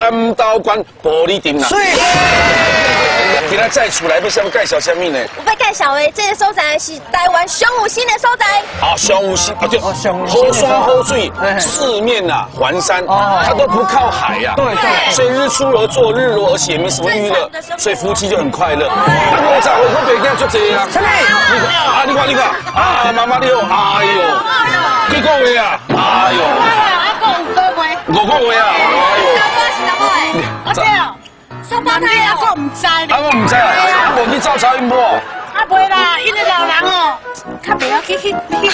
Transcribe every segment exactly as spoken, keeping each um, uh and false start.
三道关玻璃顶啦。所以，今仔再出来要什么介绍什么呢？ 我要介绍的这个所在是台湾上有新的所在。 好，上有新啊，就好山好水，四面啊环山，它都不靠海呀。对对。所以日出而作，日落而息，没什么娱乐，所以夫妻就很快乐。那我咋我我北京做这啊？啊，你看你看啊，妈妈你好，哎呦，几个月啊？哎呦，五个月啊？哎呦， 我这哦，上班天啊，我唔知。 啊，我唔知啊，啊，无去照超音波。 啊，袂啦，因为老人哦，较袂晓去去去。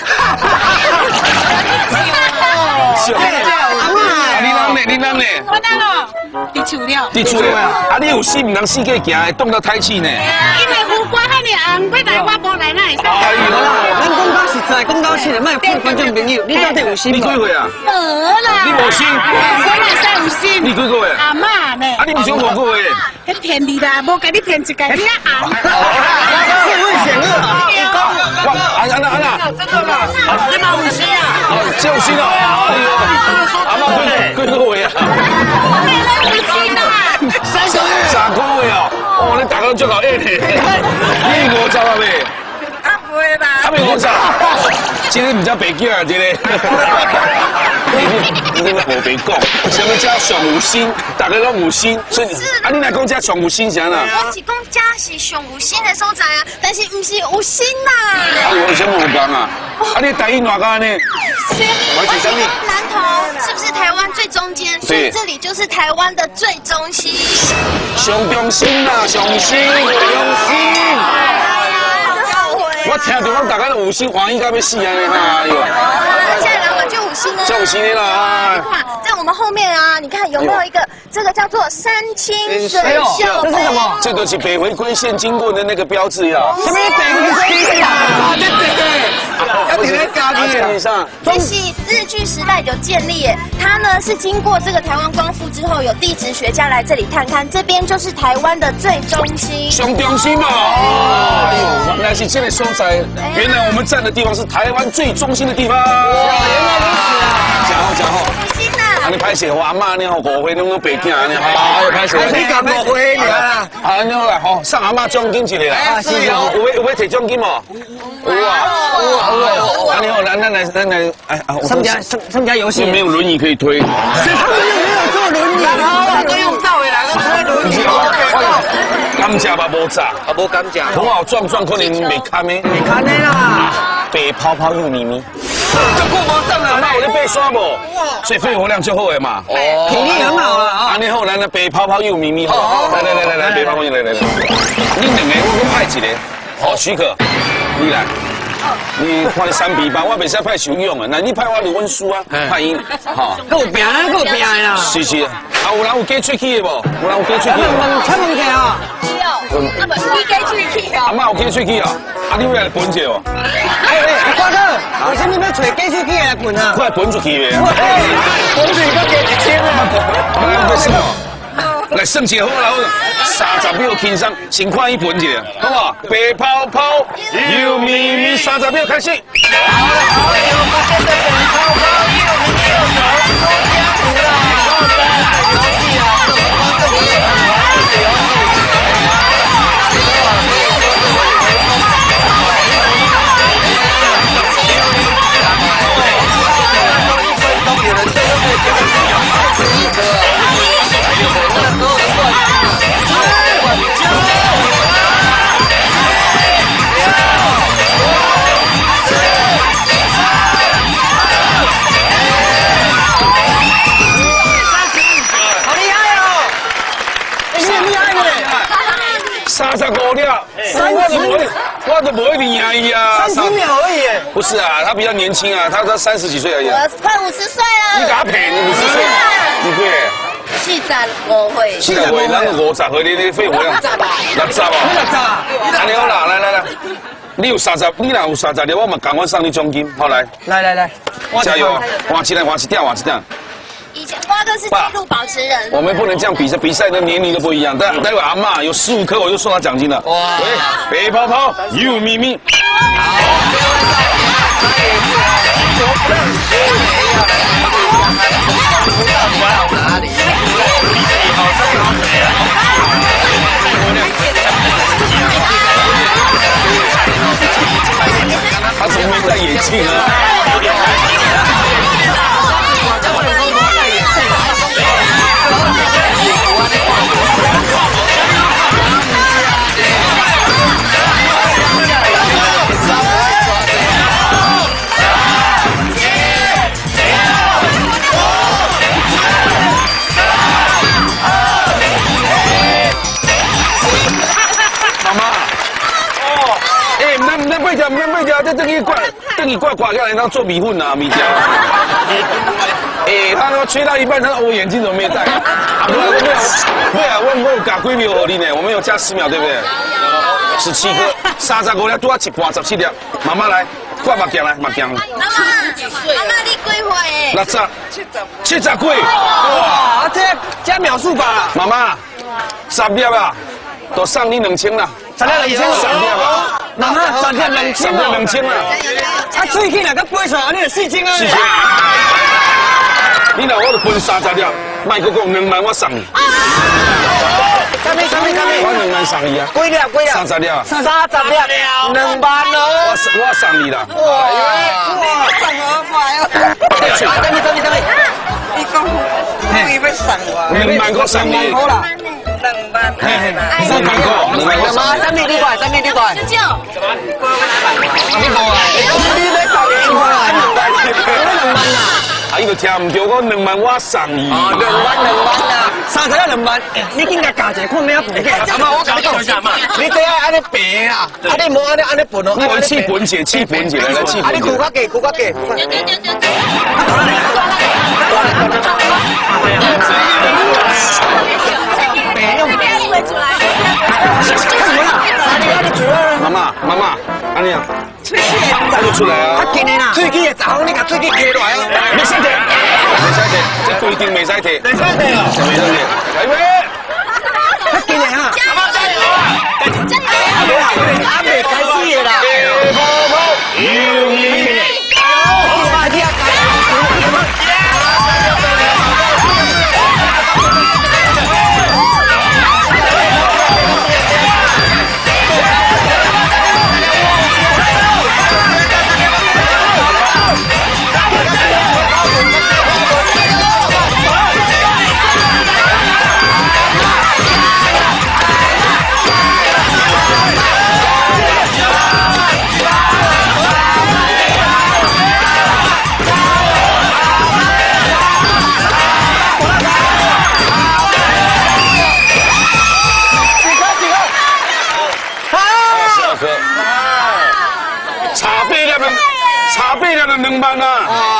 是啊，你啷呢？你啷呢？ 我啷哦，伫厝了。 伫厝了。啊，你有死唔通四界行，会冻到胎气呢？ 因为胡瓜遐尔红，要来我无来，哪会使？ 哎呦， 咱讲到实在，讲到实在，莫骗观众朋友，你到底有心无？ 你几岁啊？ 无啦。 你无心？ 我哪使有心？ 你几个月？ 阿嬷呢？ 啊，你唔想五个月？ 迄骗你啦，无甲你骗一个，你啊红。 危险啊！ 哇，安安娜安娜， 真的吗？你嘛有心啊？ 哦，真有心啊！哎呦，阿妈几几个月啊？ 三个月。 三个月哦，哦，你大家最搞硬的，你五十啊未？ 啊袂啦。 啊未五十，今日唔只白叫啊，这个。你你无白讲，什么叫上有心？大家拢有心，所以啊，你来讲这上有心啥啦？ 我是讲这是上有心的所在啊，但是唔是有心呐。 啊，有什么有讲啊？啊，你台语哪个呢？ 我是讲南投是不是台湾最中间？所以这里就是台湾的最中心。 上中心啦，上心，中心。我听到讲大家都有心，欢喜到要死啊！哎呦， 现在来我就有心呢。 就有心的啦。 你看，在我们后面啊，你看有没有一个这个叫做三清水秀？ 这是什么？ 这个是北回归线经过的那个标志呀。 什么北回归线啊？对对对，要点在咖喱上。 这是日据时代有建立耶，它呢是经过这个台湾光复之后，有地质学家来这里探看，这边就是台湾的最中心。 上中心嘛。哦，原来是这个所在，原来我们站的地方是台湾最中心的地方。哇，原来如此啊！真好真好。 有心呐。 啊，你拍摄我阿妈呢？五岁，侬都白囝呢？好，拍摄。 你敢五岁啦？ 啊，你好啦，吼，送阿妈奖金一个啦。 啊，是哦。 有要有要摕奖金无？有啊，有啊，有啊。啊，你好，咱咱来咱来，哎啊， 参加参参加游戏。 没有轮椅可以推。 他们又没有坐轮椅，他都用照回来，都推轮椅。 甘蔗嘛无炸， 啊无甘蔗， 头好壮壮，可能未堪的。 未堪的啦。 白泡泡又咪咪。这顾无正啊，那有咧背刷无？所以肺活量就好诶嘛。 哦，体力很好啊。 啊，你好，咱来白泡泡又咪咪好。来来来来来，白泡泡又来来来。你两个我派一个，好许可，你来。你派三比八，我袂使派受用啊。那你派我就阮输啊，派赢。好， 够拼啊，够拼啦。 是是。啊，有人有加喙齿的无？有人有加喙齿的？ 问，请问下啊。 有，那么你加喙齿哦。 阿妈有加喙齿啊？啊，你要来分者哦。 哎哎，大哥，为什么要找加喙齿来分啊？ 我来分出去的。 分出去要加一千啊！ 来，要算哦。来算一个好啦，三十秒轻松，先看伊分一下，好不好？白泡泡，又咪咪，三十秒开始。好了好了，我现在白泡泡，又咪咪，又手多加五了，好的，好气啊！这么光这么亮，好气好气。三十五了，三十五，我都不会赢伊啊！ 三十秒而已。 不是啊，他比较年轻啊，他才三十几岁而已。 我快五十岁了。 你给他骗，你五十岁，你贵。 四十五岁。 四十五岁，咱五十岁，你你肺活量六十啊？六十啊？ 六十。 安尼好啦，来来来，你有三十，你若有三十了，我嘛赶快送你奖金，好来。 来来来， 加油！换起来，换起掉，换起掉。 以前瓜哥是纪录保持人， 我们不能这样比赛，比赛的年龄都不一样。待待会阿嬷有十五颗，我就送她奖金了。哇！喂，白泡泡，又咪咪。好。 买条，免买条，这等于挂，等于挂挂下来，当做米粉啊，米条。哎，他他妈吹到一半，他说我眼镜怎么没戴？啊，不，没有，没有，我我有加几秒给你呢，我们有加十秒，对不对？十七颗，三十五粒，多一半十七粒。妈妈来，挂目镜来，目镜。 妈妈，妈妈你几岁？ 六十，七十几。 哇，这加秒数法啦。 妈妈，十粒啊，都送你两千啦。 十粒两千， 十粒啊。 妈妈，十粒两千， 十粒两千啊。 啊，最近哪个八十，安尼就四千啊。四千。 你若我就分三十粒，卖个讲两万我送你。 三米三米三米， 我两万送你啊。 几粒几粒？ 三十粒啊。 三十粒，两万哦。 我我送你啦。 哇哇，送我快哦！三米三米三米，你讲你要送我？ 两万个送你。 好啦。 两万， 两万个，两万个。 妈，三米你怪，三米你怪。 十九。 你无啊？你要送你我啊？两万，两万啊！ 啊，伊就听唔到，我两万我送你。 哦，两万两万啊！三十一两万，你应该加一看咩啊？阿妈，我跟你讲，你这样安尼平啊，啊你无安尼安尼分哦。 我气本姐，气本姐来来气啊你本姐。 苦较低，苦较低。 对对对对对。 妈妈，妈妈，安尼啊，看得出来啊。 今年啊，最近的早你甲最近摕落来哦。 没使摕，没使摕，这规定没使摕。 没使摕哦， 没使摕。来呗。 他今年啊， 加油加油！加油！ 还没开始的啦。 有你。差倍了的两万啊！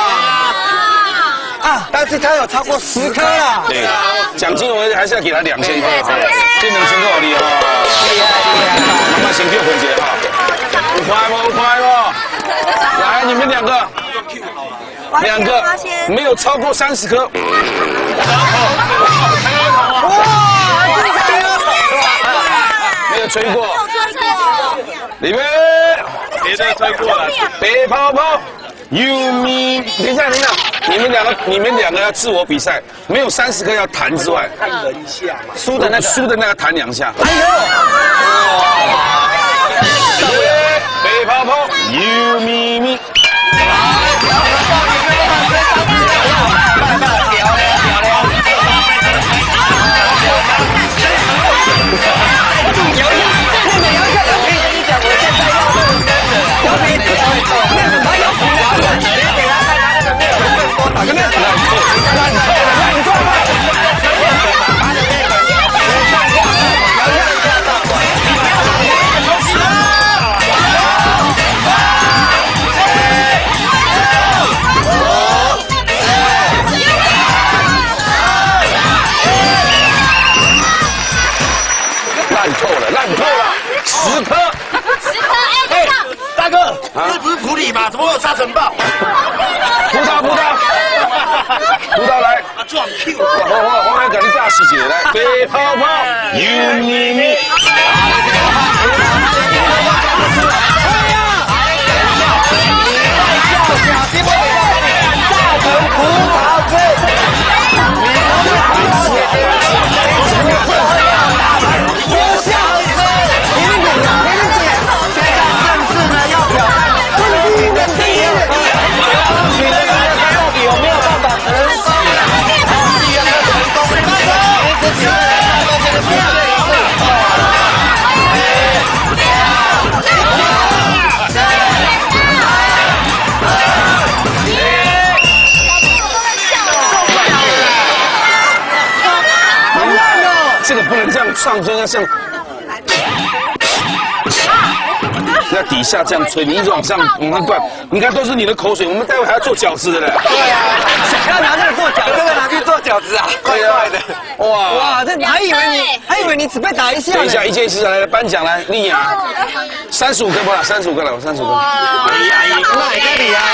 啊，但是他有超过十颗了。 对，奖金我们还是要给他两千块，这两千块厉害，厉害厉害！妈妈先给我分解哈，五块不？五块不？来，你们两个，两个没有超过三十颗。 哇！ 没有吹过。里面。别再吹过了，别泡泡 ，You me， 等一下，等一下，你们两个，你们两个要自我比赛，没有三十颗要弹之外，看人一下嘛，输的那输的那个弹两下。哎呦！别泡泡 ，You me me。烂透了，烂透了，十颗， 十颗，哎， 大哥，这不是普里吗？怎么会有沙尘暴？ 葡萄，葡萄，葡萄来， 撞 Q， 我我我来给你加细节来，别泡泡 ，You me me。这个不能这样上，就要像。 在底下这样吹，你一直往上往上灌，你看都是你的口水。我们待会还要做饺子的嘞。 对啊，想要拿这个做饺子，这个拿去做饺子啊，怪怪的。哇哇，这还以为你还以为你只被打一下。 等一下，一件事来来颁奖来，丽雅，三十五个不啦？三十五个了，三十五个。哎呀， 那也可以啊。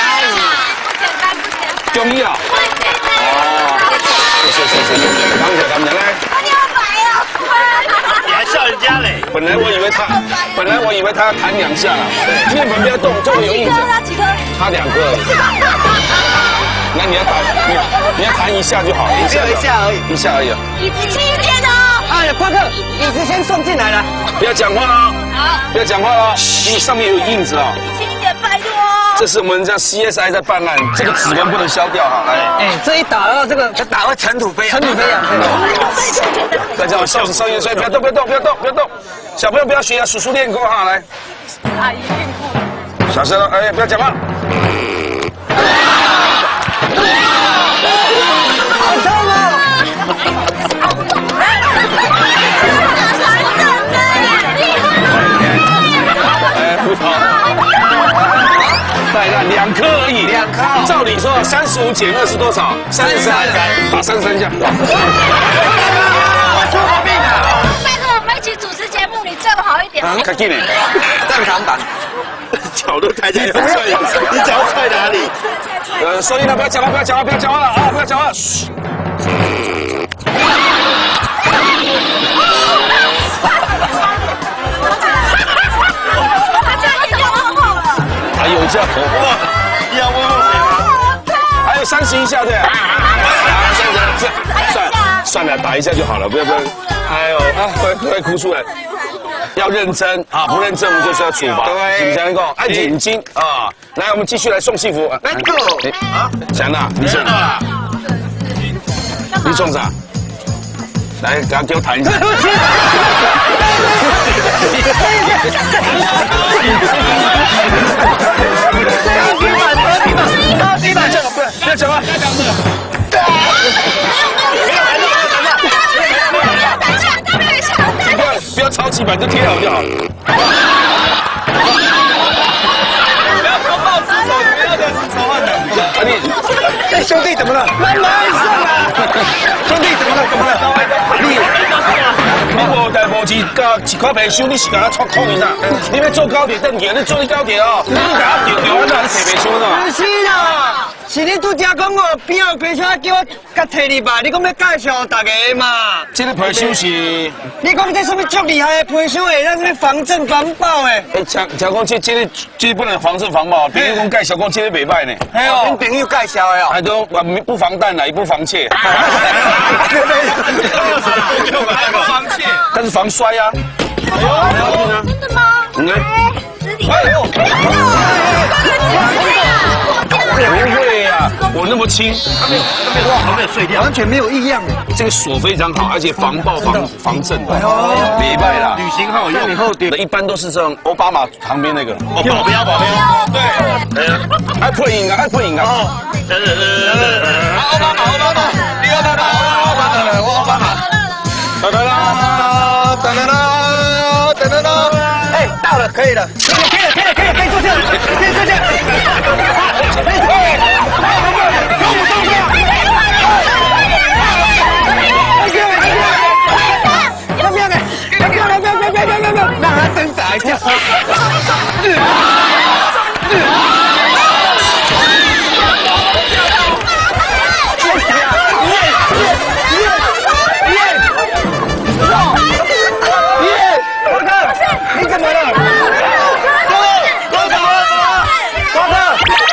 中意啊！哦，谢谢谢谢，感谢感谢来。 你好白哦！ 你还笑人家嘞？ 本来我以为他，本来我以为他要弹两下，面粉不要动，这个有印子。 几颗？ 差两个。那你要弹，你你要弹一下就好，一下一下而已， 一下而已。 椅子轻一点哦。 哎呀，夸克，椅子先送进来了， 不要讲话哦， 好， 不要讲话哦，因为上面有印子哦。 轻一点，拜托。 这是我们这 C S I 在办案，这个指纹不能消掉哈。来， 哎，这一打到这个，这打会尘土飞扬，尘土飞扬。 大家好，笑死少爷，所以不要动，不要动，不要动，不要动。小朋友不要学啊，叔叔练功哈，来。阿姨练功。小声，哎，不要讲话。 好痛啊！ 哎，不跑。再看两颗而已， 两颗。 照理说三十五减二是多少？三十三，打三十三下。 出毛病了。 拜托我们一起主持节目，你站好一点。 啊，快进来。 正常版。 脚都抬起来，你脚踩哪里？ 呃，收音了，不要讲话，不要讲话，不要讲话了啊！不要讲话。还有这头哇！要摸摸谁吗？还有三十一下对。啊，三十，这算算了，打一下就好了，不要不要。哎呦啊，快快哭出来！要认真啊，不认真我们就是要处罚。对，强哥，按眼睛啊！来，我们继续来送戏服。 来 go 啊！强娜，你送啥？你送啥？来，给他给我弹一下。 地板，这个不不要讲话，不要不要超级板，就贴好就好。不要偷抱自首，不要的是仇恨的。啊你， 哎兄弟怎么了？慢慢上啊！兄弟怎么了？怎么了？你。 你无代无志，甲一块皮收，你是甲我戳空一下。你要坐高铁登去，你坐高铁哦，你甲我丢丢，那是摕皮收的。 不是啦，是你拄则讲哦，边后皮箱叫我甲摕你吧，你讲要介绍大家嘛。 这个皮箱是， 你讲这什么足厉害的皮箱诶，那什么防震防爆诶。 哎，讲讲讲这这个这不能防震防爆，朋友讲介绍讲这个袂歹呢。 哎呦，恁朋友介绍的哦。 还都我不防弹啦，也不防窃。防窃，但是防摔呀。哎呦， 真的吗？ 嗯。 哎呦！ 不会呀，我那么轻，它没有，它没有，它没有碎掉， 完全没有异样。 这个锁非常好，而且防爆防防震的，礼拜啦， 旅行号用以后一般都是这种奥巴马旁边那个保镖保镖， 对，爱配音啊，爱配音啊。奥巴马，奥巴马，你奥巴马，奥巴马，我奥巴马。哒哒啦，哒哒啦，哒哒啦。 哎，到了，可以了，可以了，可以了，可以了，可以可以坐下，可以坐下。让他挣扎一下。你怎么了？我怎么了？高哥，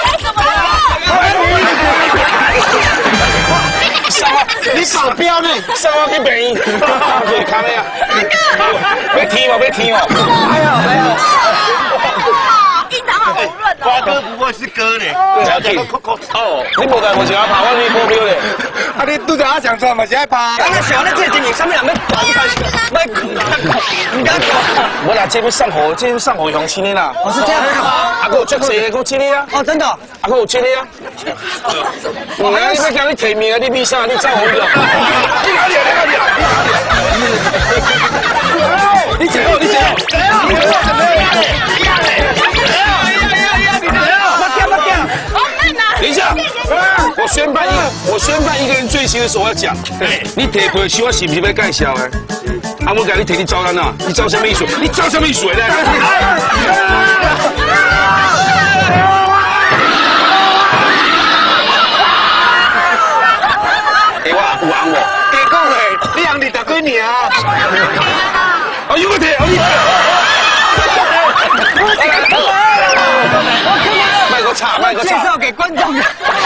你保镖呢？ 上我去病院，去看咩啊？要踢吗？要踢吗？ 还好还好。 印堂好红润哦。 瓜哥不会是哥呢？ 要踢。哦，你无带无钱跑，我你保镖咧。 啊，你拄着阿上船嘛是爱拍。刚才想咧这经营，上面人要打你干什么？卖苦，唔敢讲。 我俩这边上火，这边上火红七年啦。 我是这样。 阿哥做谁？给我接你啊！ 哦，真的。 阿哥我接你啊！我来，你叫你提名啊！你比啥？你走我的。你搞点，你搞点。你走，你走。谁啊？你走什么？ 练习的时候我要讲，你提皮箱是不是要介绍的？啊，我讲你提你招咱啊，你招什么意思？你招什么意思呢？哎哇，有红无？ 加讲嘞，你红你十几年啊？ 啊，有个提，有个提。卖个叉，卖个叉。介绍给观众。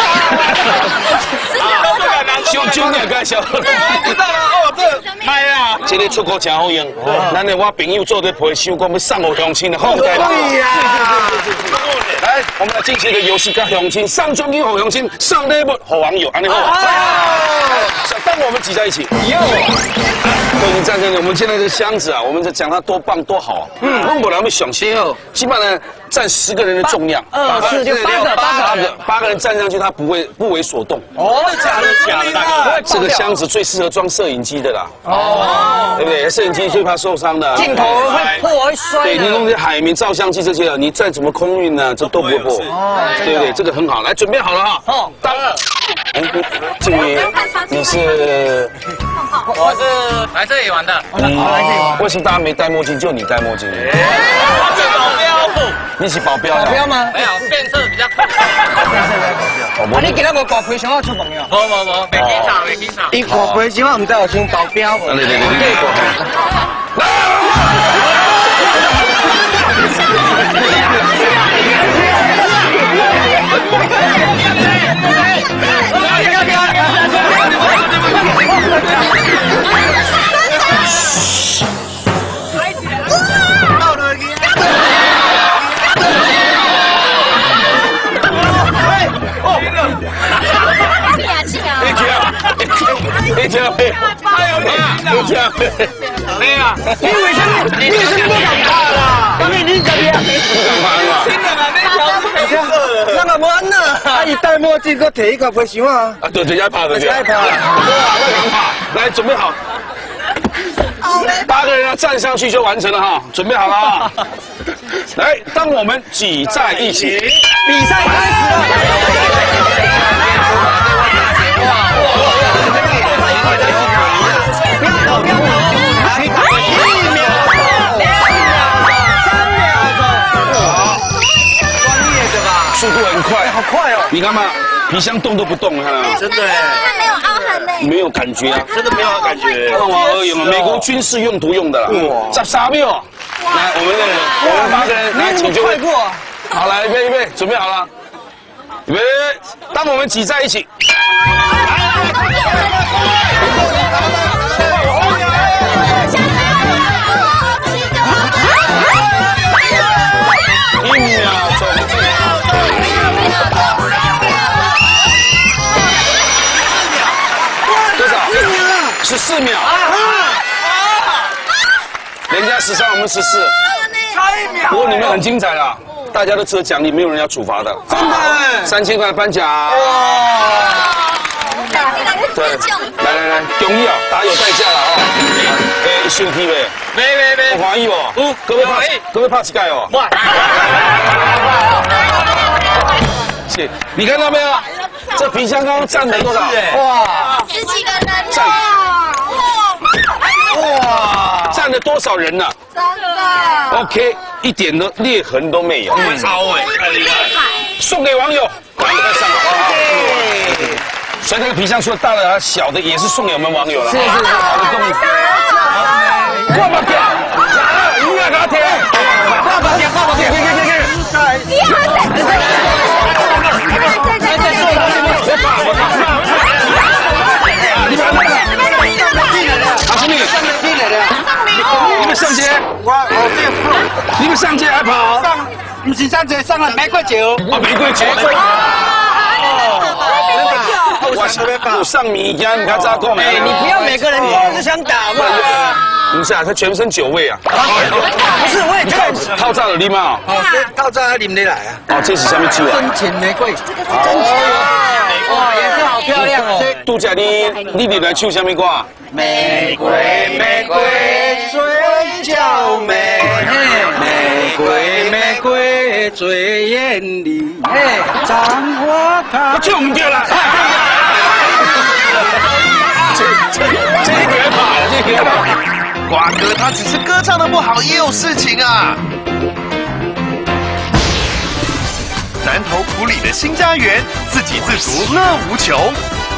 小酒也介绍。知道了哦，这嗨啊！这个出国真好用。咱的我朋友做的皮箱，讲要送给乡亲的好代表。对呀。来，我们来进行一个游戏，跟乡亲上专音，给乡亲上礼物，给网友，安尼好。当我们挤在一起。有。都已经站在那，我们现在这个箱子啊，我们在讲它多棒多好啊。嗯，我们来们想先哦，起码呢占十个人的重量。二四就八个，八个，八个人站上去，它不会不为所动。哦，假的，假的，大哥。这个箱子最适合装摄影机的啦。哦，对不对？摄影机最怕受伤的。镜头会破会摔。对，你弄些海绵照相机这些，你再怎么空运呢，这都不会破。哦，对不对？这个很好，来准备好了哈。哦，当。哎，这位你是？ 我是来这里玩的。 哦，为什么大家没戴墨镜，就你戴墨镜？ 我是保镖。 你是保镖？保镖吗？ 没有，变色比较快。 啊，你今日无挂皮箱要出朋友？ 无无无，袂记场，袂记场。 伊挂皮箱唔知有像保镖。 来来来来，你这样飞，还有你，你这样飞，没啊？你为什么？你为什么不敢怕啦？刚才你这边不敢怕嘛？真的吗？那条飞那个没安呐？啊，伊戴墨镜，佮摕一个皮箱啊？啊，对对，爱怕的，爱怕。哇，我敢怕！来，准备好。八个人要站上去就完成了哈，准备好了啊！来，当我们挤在一起，比赛开始了。速度很快，好快哦！你看嘛，皮箱动都不动，看到吗？真的， 它没有凹痕呢， 没有感觉啊， 真的没有感觉。 看我而言，美国军事用途用的啦。哇，十三秒，来，我们我们八个人来，请就会过。好，来，预备预备，准备好了，预备，当我们挤在一起。一秒钟，多少？十四秒。人家十三，我们十四。差一秒。不过你们很精彩啦，大家都值得奖励，没有人要处罚的。真的，三千块颁奖。哇！对，来来来，中意啊，打有代价了啊！诶，生气未？没没没，不欢喜不？有，各位拍，各位拍一盖哦。哇！是，你看到没有？这皮箱刚刚站了多少？哇！ 十几个人。 站。哇！站了多少人呢？ 真的。 OK， 一点的裂痕都没有。嗯，超哎，太厉害！送给网友，赶紧上来。所以那个皮箱除了大的，还小的也是送给我们网友了。是是是，好的动力。过把贴，你也给他贴，过把贴，过把贴，贴贴贴贴。你好，再再再再再再，别怕，别怕。你们那个，啊兄弟，进来的，你们上街，我我这你们上街还跑？上，不是上街，上了玫瑰酒。啊，玫瑰酒。我上米家，你看咋讲？哎， 你不要每个人都是想打嘛。 不是啊，他全身酒味啊。不是，我也觉得套炸了你嘛？ 哦，套炸啉得来啊。 哦，这是什么酒啊？ 真情玫瑰。这个是真情。哇，颜色好漂亮哦。 杜姐，你你你来唱什么歌？ 玫瑰玫瑰嘴角美，玫瑰玫瑰最艳丽。张花开。 我唱唔对啦。 这一个跑，这个跑。 瓜哥他只是歌唱的不好，也有事情啊。南投埔里的新家园，自给自足，乐无穷。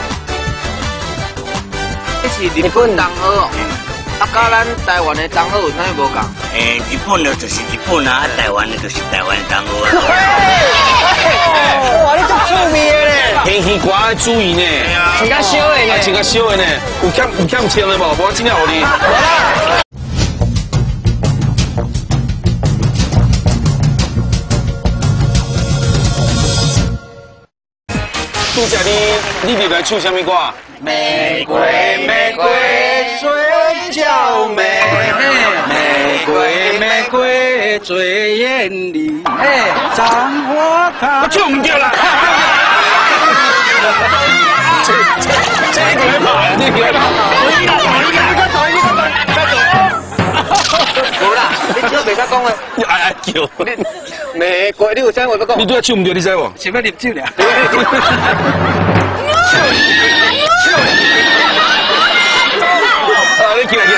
这是日本东河哦，啊，甲咱台湾的东河有啥物无共？ 诶，日本的就是日本啊，台湾的就是台湾的东河啊。 哇，你足趣味的咧！ 天气寒要注意呢， 穿较少的呢， 穿较少的呢，有欠有欠穿的无？我真正互你。拄则你你入来唱什么歌？ 玫瑰玫瑰水娇美，玫瑰玫瑰最艳丽，张花开。 我唱唔对啦！这这这个跑，这个跑。 你个走，你个走，你个走，再走。无啦，你这袂使讲诶。 你爱爱叫。 玫瑰，你有啥话要讲？ 你拄仔唱唔对，你知无？ 想要啉酒俩。 啊，你起来起来。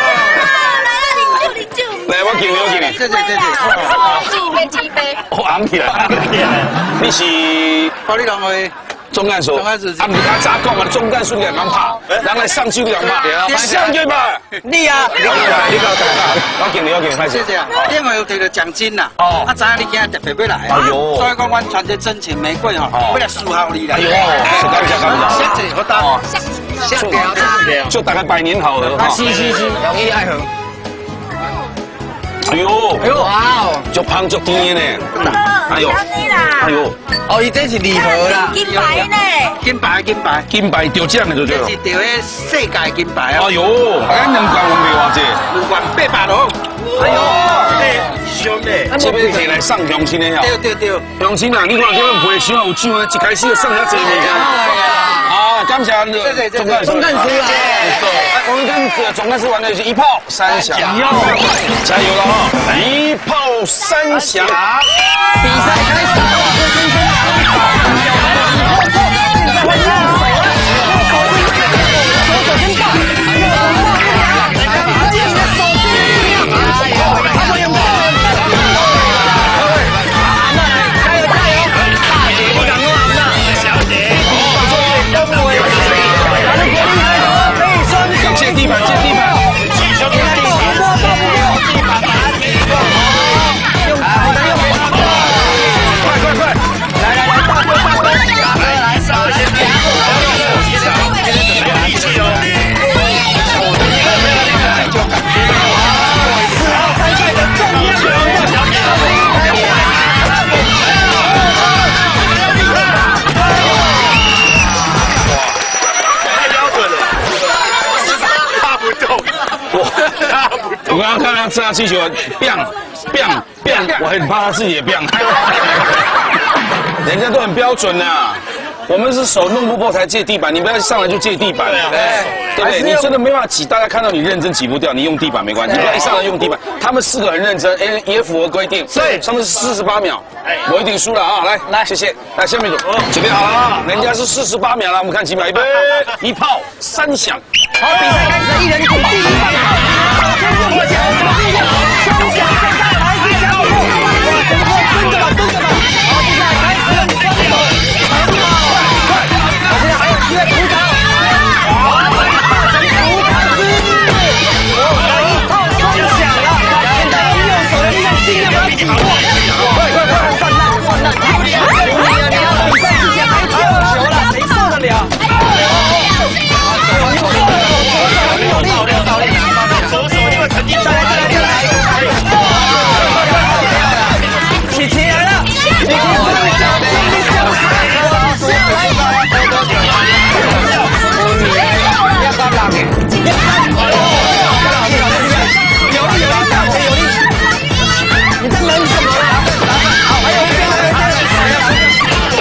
来，我敬你，我敬你。 这这这这。 几杯几杯。 我昂起来。你是？ 保利龙的。 总干事，啊，唔是较早讲嘛，总干事你人拍，人来上手你人拍，上去吧。 你啊， 你来，你搞大家，我敬你，我敬你，快谢谢。另外有摕到奖金啦，哦，啊，知影你今日特别要来，哎呦，所以讲阮传这真情玫瑰吼，为了输好你啦。哎呦， 感谢感谢， 谢谢，我答。下掉下掉， 就大概百年好合哈。 是是是，容易爱河。 哎呦， 哎呦，哇哦， 足香足甜的呢。哎呦，哎呦， 哦，伊这是礼盒啦， 金牌呢？ 金牌金牌， 金牌得奖的对不对？ 这是得迄世界金牌啊！ 哎呦，咱两冠我没话这， 两冠八百咯。哎呦，哎，兄弟， 这边摕来送乡亲的呀。 对对对， 乡亲啊，你看这个陪唱有酒啊，一开始就送遐济物件。啊，感谢总干事。总干事啊，我们跟总干事玩的是一炮三响，加油了哈！一炮三响， 比赛开始。 借地板，借地板。快快快！来来来，大哥大哥，来来稍微先别。我刚刚看他炸气球，biang biang biang， 我很怕他自己也 biang。人家都很标准呐，我们是手弄不破才借地板，你不要上来就借地板，对不对？你真的没办法挤，大家看到你认真挤不掉，你用地板没关系，你不要一上来用地板。他们四个很认真，哎，也符合规定。对，上面是四十八秒，我一定输了啊！来来，谢谢。来，下面组准备好了啊！人家是四十八秒了，我们看几秒，预备，一炮三响。 好，比赛开始，一人请第一棒。我先双响现在来一下，哇，跟着吧，跟着吧。好，比赛开始，双手，很好，快，我现在还有机会鼓掌。好，大声鼓掌之，一炮双响了，现在用右手的力量尽量把它挤破。快快快，算烂算烂，比赛之前还跳球了，谁受得了？起起来了！你可以不要小心，你小心！下来，不要干扰你。有力有力，大腿有力。你在冷什么啦？好，还有一边，还有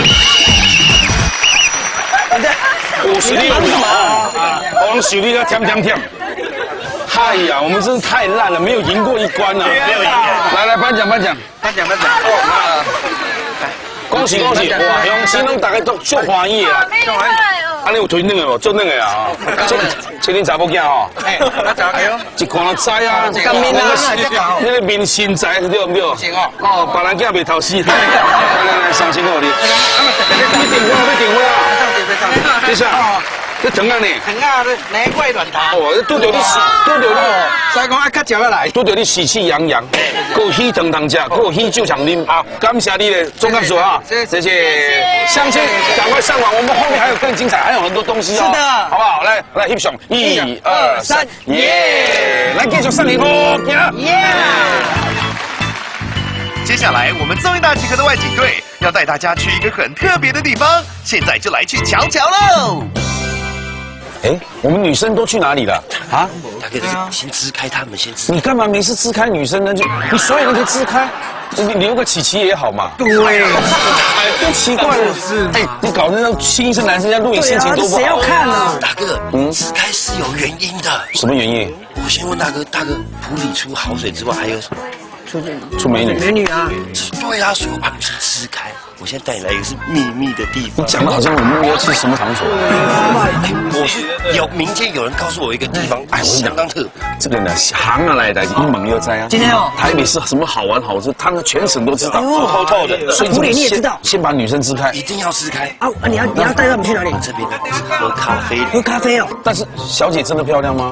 一边。 五十力有啊！我们手力要舔舔舔。哎呀，我们真是太烂了，没有赢过一关了。没有赢。来来，颁奖颁奖， 颁奖颁奖。哦， 恭喜恭喜！哇，乡亲拢大家都足欢喜啊！啊，你有推嫩的无？做嫩的啊！这这恁查某囝吼，哎，一看就知啊，干面啊，那个面身材对不对？哦，别人囝袂偷死。来来来，相信我你。你订货要订货啊！等下。这疼啊你！ 疼啊！难怪乱谈。 哦，拄着你喜，拄着你， 所以讲啊，较少要来。 拄着你喜气洋洋，够喜糖糖吃，够喜酒常啉啊！感谢你的钟干叔啊！谢谢。相亲，赶快上网，我们后面还有更精彩，还有很多东西哦。 是的， 好不好？来来，翕相，一二三，耶！来继续上礼物，耶！ 接下来，我们综艺大集合的外景队要带大家去一个很特别的地方，现在就来去瞧瞧喽！ 哎，我们女生都去哪里了？啊？ 大哥，先支开他们，先支。 你干嘛没事支开女生呢？就你所有人可以支开，你留个琪琪也好嘛。 对， 哎，真奇怪了，是哎，你搞得让新生男生家录影心情多不好。 谁要看呢？ 大哥，嗯，支开是有原因的。 什么原因？ 我先问大哥，大哥，埔里除好水之外还有什么？ 出出美女。 美女啊！ 对啊，所以我把女生支开。我现在带你来一个是秘密的地方。 你讲的好像我们要去什么场所？ 我是有民间有人告诉我一个地方，哎，我相当特。 这个呢，行啊来的，一猛又在啊。 今天哦， 台北市什么好玩好吃，他们全省都知道，透透的。所以埔里你也知道， 先把女生支开， 一定要支开啊！你要你要带他们去哪里？ 这边喝咖啡， 喝咖啡哦。 但是小姐真的漂亮吗？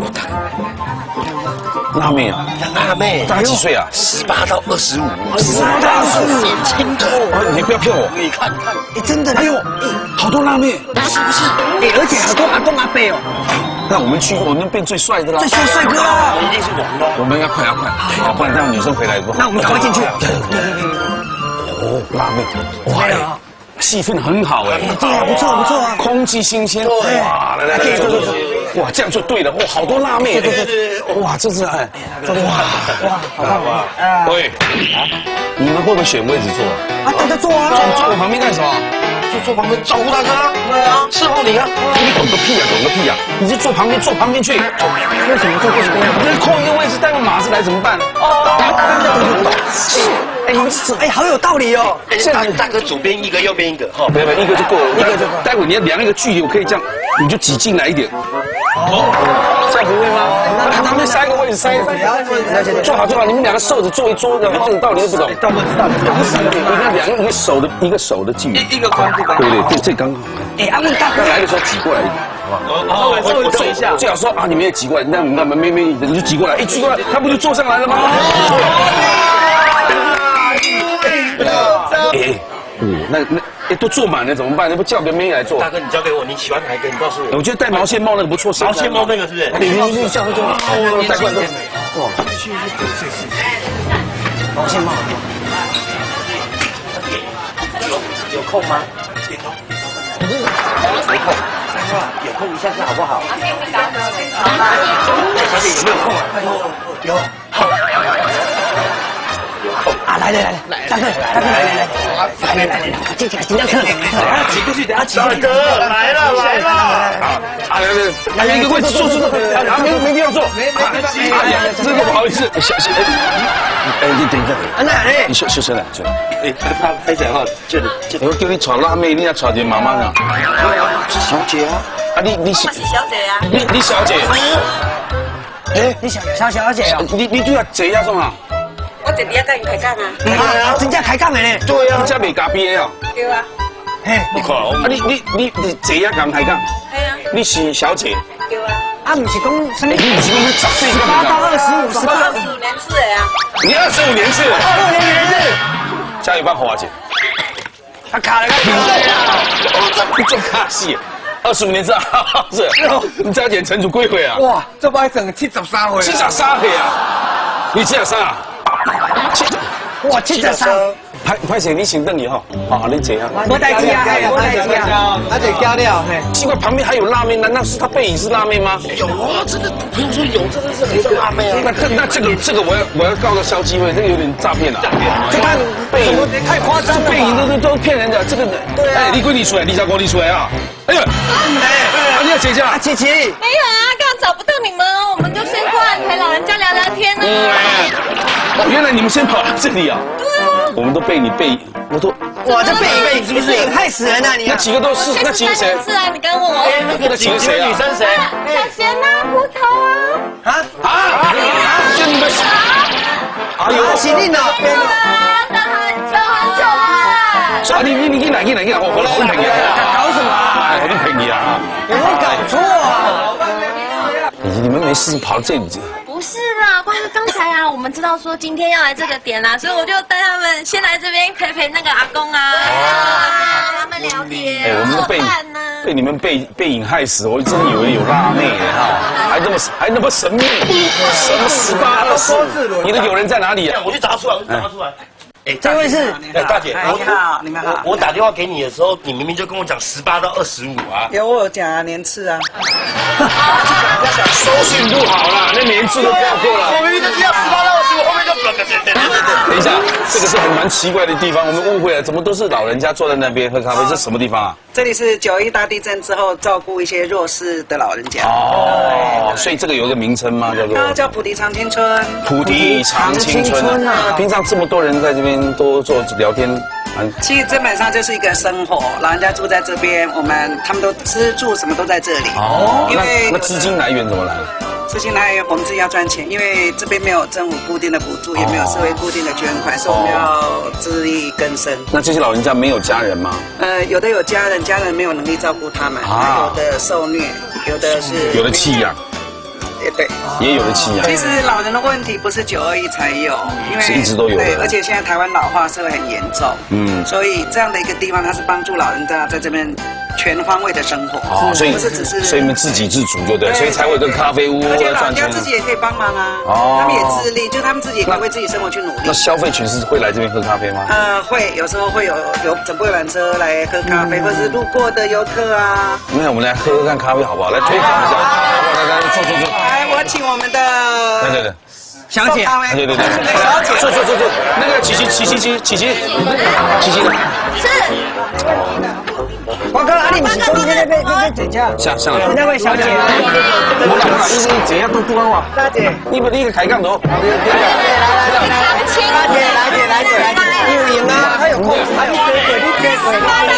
辣妹啊， 辣妹， 大概几岁啊？ 十八到二十五， 十八到二十五， 年轻的。 你不要骗我， 你看看， 哎，真的，哎呦， 好多辣妹， 是不是？ 哎，而且好多阿公阿伯哦。 那我们去过，我们变最帅的啦， 最帅帅哥啦！ 一定是我们的。 我们要快要快，好，不然让女生回来不好。 那我们赶快进去。 哦，辣妹，哇，气氛很好哎， 对啊，不错不错啊， 空气新鲜，哇，来来来，坐坐坐，哇，这样就对了，哇，好多辣妹，对对对，哇，这是哎，哇哇，好棒啊！喂，你们会不会选位置坐？ 啊，大家坐啊， 坐我旁边干什么？ 就坐旁边照顾大哥啊，对啊，伺候你啊。 你懂个屁啊，懂个屁啊！你就坐旁边，坐旁边去。为什么坐过去？那空一个位置，待会马上来怎么办？哦， 哎，你们是哎，好有道理哦。 大大哥左边一个，右边一个，哈， 没有没有，一个就够了，一个就够。待会你要量一个距离，我可以这样，你就挤进来一点。哦，这样不会吗？那旁边塞一个位置，塞。坐好坐好，你们两个瘦着坐一桌，然后道理都不懂。道理知道，不是，你要量一个手的一个手的距离，一个宽度。对对对，这刚好。 哎，阿问大哥来的时候挤过来一点，好不好？哦，稍微坐一下。最好说啊，你们也挤过来，那那没没你就挤过来，一挤过来，他不就坐上来了吗？哎，嗯，那那哎都坐满了怎么办？那不叫别妹来坐？ 大哥，你交给我，你喜欢哪一个？你告诉我。 我觉得戴毛线帽那个不错， 毛线帽那个是不是？ 对，你你下回就哦，戴过来。哇， 毛线帽。 有空吗？没空，有空一下下好不好？小姐有没有空啊？有，好，有空啊！来来来来，大哥，大哥来来来来来来来，进去紧张车，挤过去，等下挤过去。 大哥来了来了！ 啊啊来来，一个位置坐坐坐，啊没没必要坐，没没没关系，哎呀，真的不好意思，小小哎，哎你等一下， 啊那嘞， 你休休息了，就。 哎，他拍起来哈，这里这我叫你娶辣妹，你要娶点妈妈呢？ 是小姐啊！ 啊，你你是小姐啊！ 你你小姐？ 哎，你小小小姐哦， 你你对啊坐遐种啊？ 我这边跟你开讲啊。 啊，真正开讲的呢？ 对啊，你这未加毕啊？ 对啊。 嘿， 你看，啊你你你你坐遐讲开讲？ 系啊。 你是小姐？ 对啊。 啊，不是讲什么？ 你不是讲十岁十八到二十五，十八二十五年次的啊。 你二十五年次？ 二六年年次。 加一半花姐。 他卡了个屁哦，你这卡戏，二十五年次啊，是，你加减陈祖贵会啊？ 哇，这摆整七十三岁， 七十三岁啊？你七十三啊？七， 哇，七十三。 拍拍摄你先等你哈，好，你这样。 我带机啊，我带机啊，他得加料。 奇怪，旁边还有辣妹，难道是他背影是辣妹吗？ 有啊，真的不用说有，真的是很像辣妹啊。 那这那这个这个我要我要告个消基会，这个有点诈骗了。诈骗，就看背影太夸张了， 背影都都都骗人的，这个对啊。哎，你归你出来，李小国你出来啊！哎呀，哎，你要姐姐啊？ 琪琪， 没有啊，刚刚找不到你们，我们就先过来陪老人家聊聊天呢。 哦，原来你们先跑来这里啊？ 对啊。 我们都被你背，我都哇，这背影背影是不是害死人啊你？ 那几个都是，那几个谁？ 是啊，你刚问我。 那几个谁啊？ 女生谁？ 小贤啊，葡萄啊。 啊啊！就你们。哎呦， 喜令啊！ 等很久很久了。 所以你你你进来进来进来，我我好便宜啊！ 搞什么？ 好便宜啊！ 有没有搞错啊？ 你你们没事跑这里？ 不是啦，光是刚才啊，我们知道说今天要来这个点啦，所以我就带他们先来这边陪陪那个阿公啊，跟他们聊天。 哎，我们都被被你们背背影害死，我真以为有辣妹哈，还那么还那么神秘，什么十八二十？你的友人在哪里啊？ 我去找出来，我去找出来。哎， 这位是哎，大姐，我你好，你们好。 我我打电话给你的时候，你明明就跟我讲十八到二十五啊。 有我有讲啊，年次啊。 收讯不好啦，那年次都跳过了。 我明明就是要十八到二十五，后面就等一下，这个是很蛮奇怪的地方，我们误会了，怎么都是老人家坐在那边喝咖啡？这什么地方啊？ 这里是九一大地震之后照顾一些弱势的老人家。 哦，所以这个有一个名称吗？叫做？ 它叫菩提长青村。 菩提长青村啊！平常这么多人在这边都做聊天。 其实基本上就是一个生活，老人家住在这边，我们他们都吃住什么都在这里。 哦，因为那资金来源怎么来？ 资金来源我们自己要赚钱，因为这边没有政府固定的补助，也没有社会固定的捐款，所以我们要自力更生。 那这些老人家没有家人吗？ 呃，有的有家人，家人没有能力照顾他们，有的受虐，有的是有的弃养。 也对， 也有的弃养。 其实老人的问题不是九二一才有，因为是一直都有。 对，而且现在台湾老化社会很严重，嗯，所以这样的一个地方，它是帮助老人家在这边全方位的生活。 哦，所以不是只是， 所以你们自给自足就对，所以才会有个咖啡屋而且老赚钱。 人家自己也可以帮忙啊，哦，他们也自立，就他们自己也可以为自己生活去努力。 那消费群是会来这边喝咖啡吗？ 呃，会，有时候会有有整部游览车来喝咖啡，或者是路过的游客啊。 那我们来喝喝看咖啡好不好？来推广一下，来来来，坐坐坐。 来，我请我们的。 对对对， 小姐， 对对对，小姐，坐坐坐坐，那个琪琪琪琪琪琪琪，琪琪， 是。 我讲啊，你不是讲你那边那边姐姐？ 像像哪？ 那位小姐。 我哪哪？你你姐要多多啊？ 大姐， 你不你个抬杠头？ 大姐来姐来姐来姐，有赢啊，还有扣子，还有龟龟，你龟龟。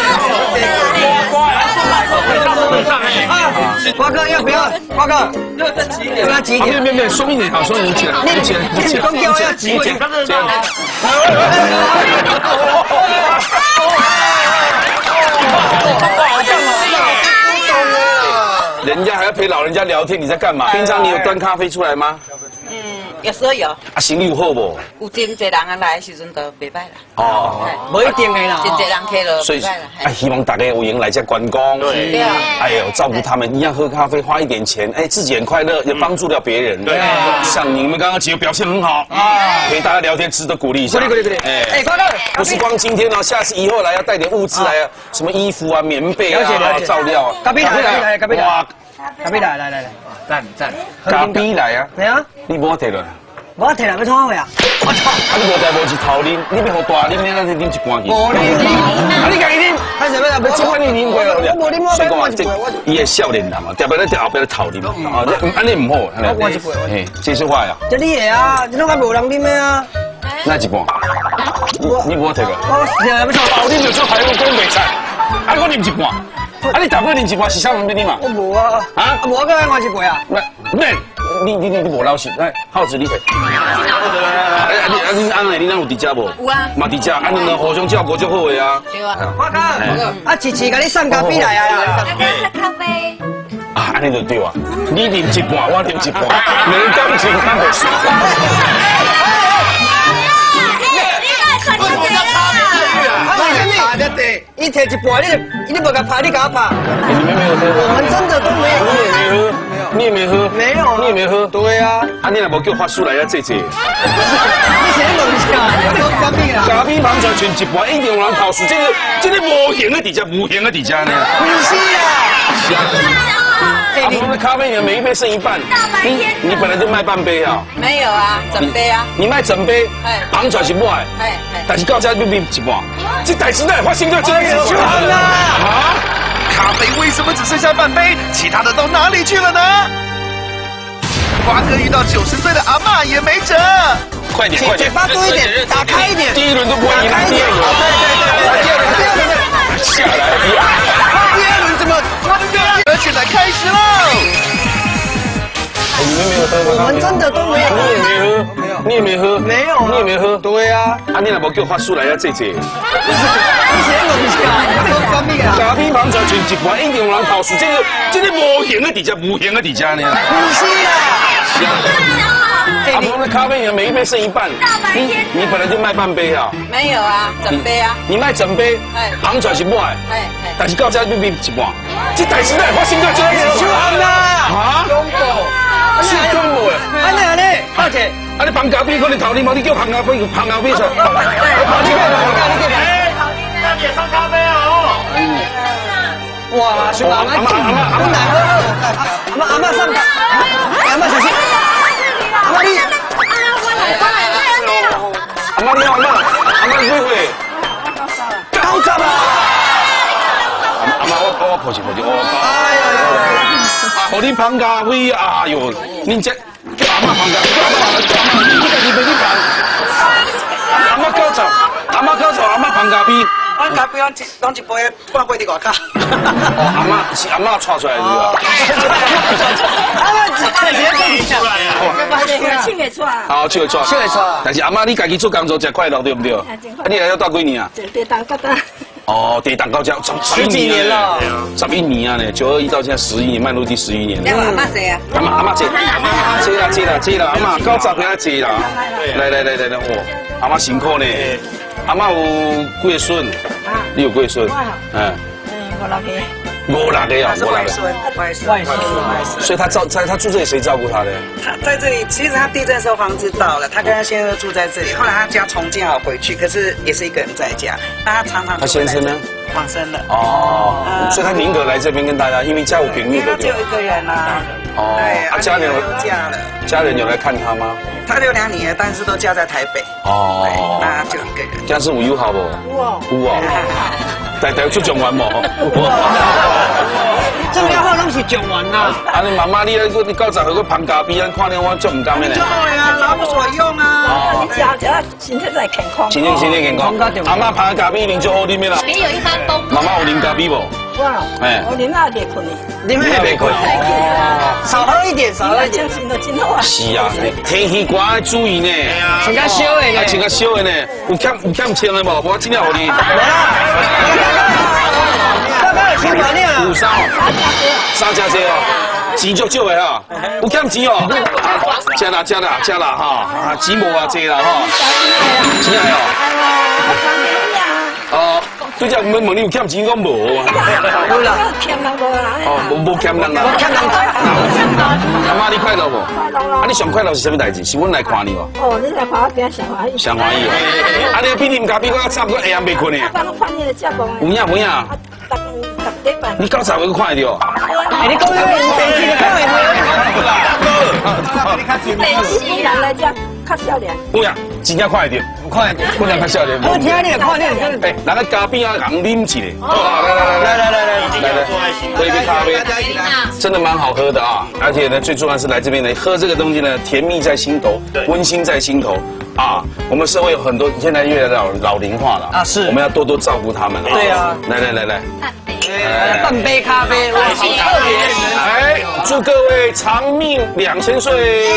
瓜哥要不要？瓜哥，要不要几点？ 没有没有，松一点好，松一点起来，你起来，你起来， 你给我要几点？ 人家还要陪老人家聊天，你在干嘛？平常你有端咖啡出来吗？ 嗯，有时候有。 啊，生意有好不？ 有真侪人啊来的时阵都袂歹啦。 哦， 不一定的啦。 真侪人客了， 所以啊，希望大家有缘来这观光。 对啊。 哎呦，照顾他们一样喝咖啡，花一点钱，哎，自己很快乐，也帮助到别人。对。像你们刚刚几个表现很好，陪大家聊天，值得鼓励一下。 鼓励鼓励鼓励。哎哎，瓜哥， 不是光今天哦，下次以后来要带点物资来啊，什么衣服啊、棉被啊、照料啊。 咖啡来来来，咖啡来。 哇， 咖啡来来来来， 赞赞。 咖啡来啊！ 对啊。 你无摕落。 我摕来要创啥呀？ 我操！啊，你无带无是头啉，你要好大啉，咱咱啉一罐去。 无啉， 啊，你家己啉。 还是要来要这罐你啉过了。 我无啉，我所以讲啊，这伊个少年人嘛，特别咧在后边咧头啉，啊，安尼唔好。 我罐一杯。 嘿，这说话呀。 这你的啊，这拢还无人啉的啊。 那一罐？你无摕个？ 我摕来要创。 头啉就做海陆公袂使，啊，我啉一罐。啊，你大杯啉一罐是啥物要啉嘛？ 我无啊。啊？无个爱换一杯啊？ 那那。你你你你无老实，来，耗子你摕。啊你啊你安尼你哪有伫遮无？ 有啊。 嘛伫遮，啊你们互相照顾就好个啊。 对啊。 我讲，啊，琪琪甲你送咖啡来啊。 喝咖啡。 啊，安尼就对啊。你啉一半，我啉一半，两人感情较袂顺。 伊摕一半，你你无甲拍，你甲我拍。 你们没有喝？ 我们真的都没有。 你也没喝？你也没喝？ 没有。 你也没喝？ 对啊。 啊，你若无叫法师来啊，坐坐。 你先问一下，你讲咖啡啦。 咖啡旁全全一半，一定有人考试，这个这个无形的底下，无形的底下呢。 不是啊。 啊，我们的咖啡呢，每一杯剩一半。你你本来就卖半杯啊？ 没有啊，整杯啊。 你卖整杯，旁出来是买， 哎哎， 但是到家就变一半。这代志哪会发生在这样子？ 就好啦。 啊，咖啡为什么只剩下半杯？其他的都哪里去了呢？瓜哥遇到九十岁的阿嬷也没辙。 快点快点， 嘴巴多一点，打开一点。 第一轮都不会赢，第二轮， 对对对，第二轮，第二轮下来， 第二轮怎么？歌曲来开始喽！ 你们没有喝吗？ 我们真的都没有， 你也没喝，没有，你也没喝， 没有， 你也没喝， 对啊。 啊，你若无叫法师来啊，这这。 以前我们讲，方面啊， 咖啡旁在全一盘，一定有人投诉，这个这个无形的底价，无形的底价呢。 不是啊。 阿婆的咖啡园每一杯剩一半，你你本来就卖半杯啊？ 没有啊，整杯啊。 你卖整杯，旁出来是买， 哎哎， 但是到家变变一半，这代志哪会发生到这样子？ 就安啦， 啊？ 中国， 是中国的。 安尼安尼，而且， 啊你旁咖啡可能头你冇，你叫旁咖啡，旁咖啡出来。旁这个， 哎，大姐上咖啡哦。 哇，兄弟，阿妈阿妈阿妈奶喝了，阿妈阿妈上，阿妈小心。阿妈你， 阿妈你好，阿妈，阿妈几岁？ 高十啊！ 阿妈我我抱歉抱歉，我哎呀，啊，互你捧咖啡，哎呦，你这叫阿妈捧咖啡，叫阿妈叫阿妈，你自己袂去捧。阿妈高十，阿妈高十，阿妈捧咖啡。 我咖啡，我一拢一杯半杯伫外口。 哦，阿妈是阿妈带出来的啊。 阿妈直接自己出来啊，唱会出来。 好，唱会出来。 唱会出来。 但是阿妈你家己做工作真快乐，对不对？啊，你来要大几年啊？ 地当到到。 哦，地当到这十十几年了， 十一年啊呢，九二一到现在十一年，迈入第十一年了。 阿妈谁啊？ 阿妈阿妈这，这啦这啦这啦，阿妈高十年这啦。来来来来来，哦，阿妈辛苦呢。阿妈有几个孙？你有几个孙？嗯。 嗯，我老给。 五六个啊，五六外个。 孙，外孙， 外孙。 所以他照在他住这里，谁照顾他的？ 他在这里，其实他地震的时候房子倒了，他跟他先生住在这里，后来他家重建好回去，可是也是一个人在家。那他常常他先生呢？ 往生了。 哦，所以他宁可来这边跟大家，因为家有平日的。 他只有一个人啊。 哦， 对， 他家人都嫁了。 家人有来看他吗？ 他有两女儿，但是都嫁在台北。 哦， 那就一个人。 这样是有友好不？ 有哦。 有哦。大家出状元无？ 这边话拢是讲完啦。 啊，你妈妈你你你到十岁个捧咖啡，咱看了我足唔甘的呢。 对啊，老无所用啊。 你食食身体在健康。 身体身体健康。阿妈捧咖啡一定就好啉的啦。 别有一番风格。 妈妈有啉咖啡无？ 哇，哎，我啉啊袂困的。 啉也袂困。 少喝一点，少喝一点。 精神都真好啊。 是啊，天气寒要注意呢。 穿较少的呢。 穿较少的呢，有欠有欠穿的无？我今天互你。有衫哦，衫加这哦，钱足少的哈，有欠钱哦，加啦加啦加啦哈，啊钱无啊这啦哈，钱来哦，哦，对只问问你有欠钱，讲无啊， 有啦，欠人无啦， 哦无无欠人啦， 无欠人。 阿妈你快乐无？啊你上快乐是什么代志？是阮来看你哦。 哦，你来看我边上欢喜。 上欢喜哦，啊你比你唔咖啡，我差不多下暗袂困呢。 我看你的节目。 有影有影。你九十岁看得到？ 哎，你讲那个电视的看会会。电视人来讲，较少年。 有呀，真正看得到，看得到，可能较少年。 好听你也看，你也真。 哎，人家咖啡啊，人啉一个。哦，来来来来来来来来，喝一杯咖啡，真的蛮好喝的啊！而且呢，最重要是来这边呢，喝这个东西呢，甜蜜在心头，温馨在心头。啊，我们社会有很多现在越来越老老龄化了啊，是，我们要多多照顾他们。对啊，来来来来， 来半杯咖啡，哇，好特别！ 来，祝各位长命两千岁！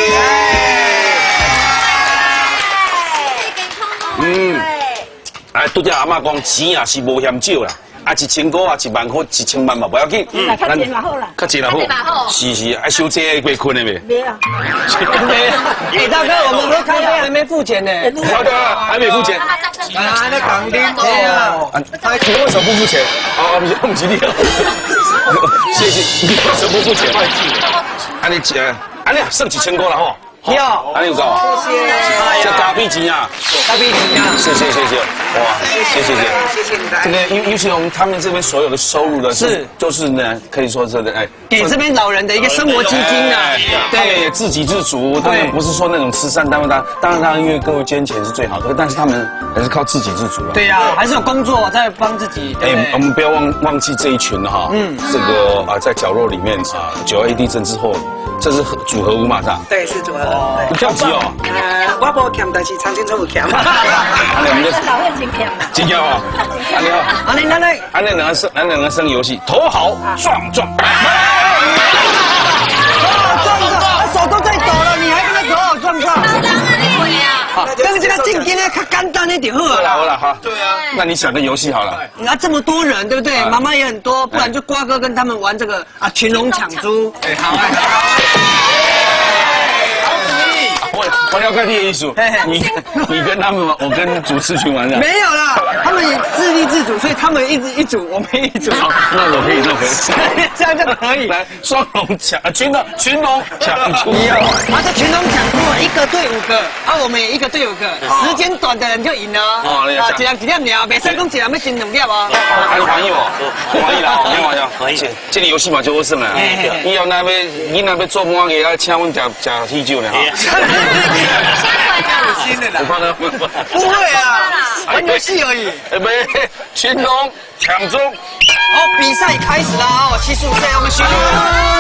嗯，哎，拄只阿嬷讲钱也是无嫌少啦。啊，一千块啊，一万块，一千万嘛，不要紧。 嗯，较钱嘛好啦。 较钱嘛好。是是，爱收这被困的没？ 没啊。 没。哎，大哥，我们喝咖啡还没付钱呢。 大哥，还没付钱。 啊，那港丁哦。 他你为什么不付钱？哦，不是，不是你。谢谢，你为什么不付钱？安尼钱，安尼剩几千块了吼。 有， 安尼有够。 谢谢。 这咖啡钱啊， 咖啡钱啊。 谢谢谢谢，哇，谢谢谢谢。 谢谢你的爱。 这个尤尤其我们他们这边所有的收入的是，就是呢，可以说是的，哎， 给这边老人的一个生活基金啊。 对，也自给自足，他们不是说那种慈善单位，当当然当然，因为各位捐钱是最好的，但是他们还是靠自给自足了。 对呀，还是有工作在帮自己。 哎，我们不要忘忘记这一群哈，嗯，这个啊，在角落里面啊，九二一地震之后。 这是组合舞马上。 对，是组合。对， 你跳级哦？ 呃，我不强，但是长青总有强。 安尼我们就老会真强。 真强哦。安尼好。 安尼咱来， 安尼两个生，咱两个生游戏，头好壮壮。 壮壮，手都在抖了，你还跟他头好壮壮？跟这个正经的较简单一点好好了了。 好了哈。对啊。那你想个游戏好了。 你看这么多人，对不对？妈妈也很多，不然就瓜哥跟他们玩这个啊群龙抢珠。 哎，好啊。我我要看你的艺术，你你跟他们玩，我跟主持群玩的。 没有啦，他们也自立自主，所以他们一直一组，我们一组。 那我可以，那可以， 这样就可以。 来，双龙抢群龙群龙抢珠。 啊，这群龙抢珠啊，一个对五个，啊，我们也一个对五个，时间短的人就赢了。哦，啊，一人一点鸟，袂使讲一人要赢两粒哦。 还是欢喜哦，欢喜啦，欢喜欢喜。这个游戏嘛就好耍啦。以后那要囡仔要做满个，要请阮食食喜酒呢哈。新的啦， 不会啊，玩游戏而已。 哎，没，群龙抢珠。 好，比赛开始啦！哦，七十五岁，我们徐总。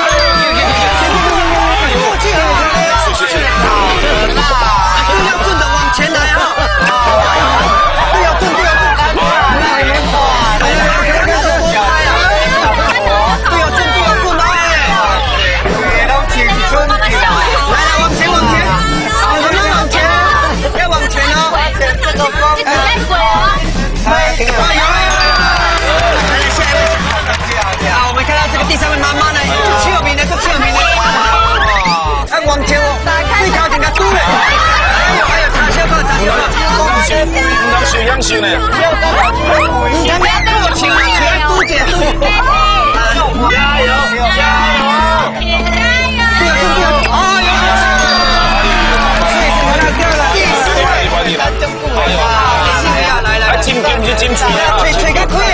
过去了，谢谢谢谢。好，都要顺的往前来啊！都要顺，都要顺。来，哇，来来来，给他看手开啊！都要顺，都要顺啊！哎，老青春的，来来，往前，往前，我们往前，要往前哦。 一直在滚哦。 来，加油！来来，下一位。好，我们看到这个第三位妈妈呢，最有名的，最有名的。哎，往前哦，最靠近他嘟嘞。还有还有，插小课，插小课。 你当水样秀呢？ 你看，跟我请全嘟姐嘟。加油！加油！加油！哎呦！第四位，哎呦！来来，金边不是金曲啊，吹吹个亏。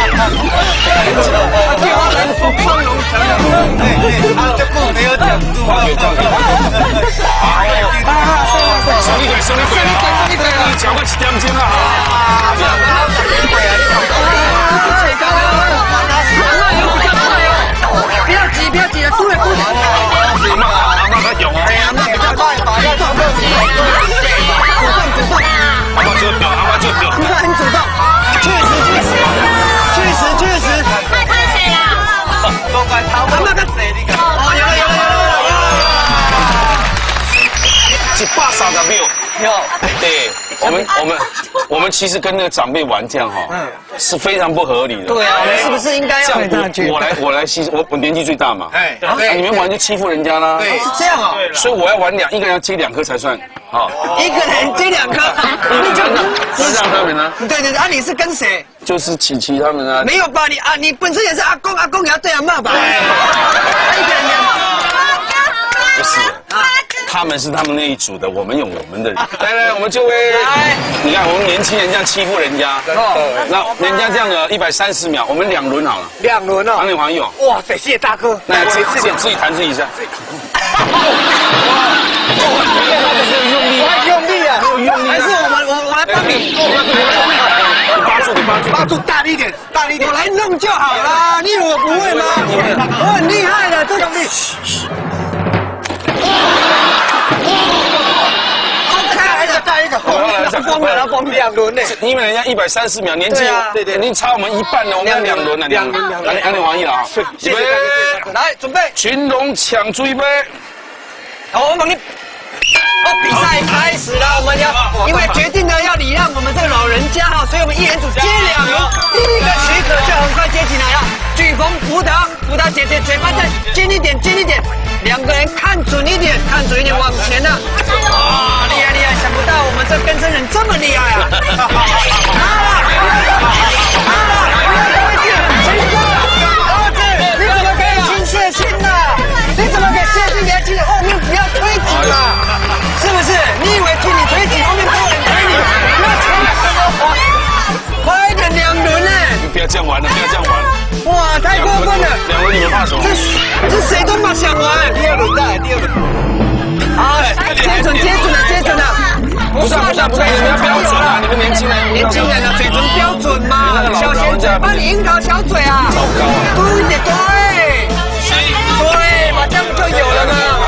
对啊，来双龙抢珠，哎哎，啊，这不没有抢珠啊，有抢珠。哎呦，胜利队，胜利队，胜利队，你抢过一点钟啊！啊，这样子，对啊，你抢到了，最高了，不要急，不要急了，嘟了嘟了。阿妈，阿妈较强啊！哎呀，那比较快，把要主动，主动主动。阿妈就屌，阿妈就屌，你看很主动，确实确实，确实确实。 那看谁啊？ 都管他，阿妈跟谁？你看，哦，有了有了有了有了！ 一百三十秒。 有。 对，我们我们我们其实跟那个长辈玩这样哈，嗯，是非常不合理的。 对啊，我们是不是应该要？ 这样我我来我来牺牲，我我年纪最大嘛，哎，你们玩就欺负人家啦。 对，是这样哦。 所以我要玩两，一个人要接两颗才算。好， 一个人接两颗，你就是让他们呢？ 对对对，啊，你是跟谁？ 就是琪琪他们啊。 没有吧？你啊，你本身也是阿公，阿公也要对阿妈吧？一个人两。 不是啊，他们是他们那一组的，我们有我们的。来来，我们就会，你看我们年轻人这样欺负人家，那人家这样的一百三十秒，我们两轮好了。 两轮哦。 哪里还有？ 哇塞，谢谢大哥。 那自己自己自己弹自己一下。用力， 用力啊！用力！还是我们我我来帮你。 你扒住，你扒住， 扒住，大力一点，大力一点。我来弄就好啦，你以为我不会吗？我很厉害的，这种力。OK，再一个，疯了，疯两轮呢。 因为人家一百三十秒，年纪对对，你差我们一半了，我们两轮了，两轮，两轮，两轮完意了啊！ 谢谢，来准备， 群龙抢珠一杯。 好，我帮你。哦，比赛开始了，我们要因为决定了要礼让我们这个老人家哈，所以我们一人组接两轮，第一个许可就很快接起来了。举逢辅导，辅导姐姐嘴巴再尖一点，尖一点，两个人看准一点，看准一点，往前了。哇，厉害厉害！想不到我们这跟生人这么厉害啊！好了，好了，不要推进，请坐。儿子，你怎么可以轻泄性呢？你怎么可以泄性？你还记得后面不要推挤嘛？是不是？你以为替你推挤，后面没有人推你？不要前面跟着我，快一点，两轮呢！ 你不要这样玩了，不要这样玩。 哇，太过分了！ 两轮你们怕什么？ 这这谁都不想玩。第二轮再来，第二轮。好，接准，接准了，接准了。 不是不是不是，你们要标准啊！你们年轻人， 年轻人的嘴唇标准嘛，小贤嘴帮你樱桃小嘴啊，嘟一点，对，对，马上就有了呢。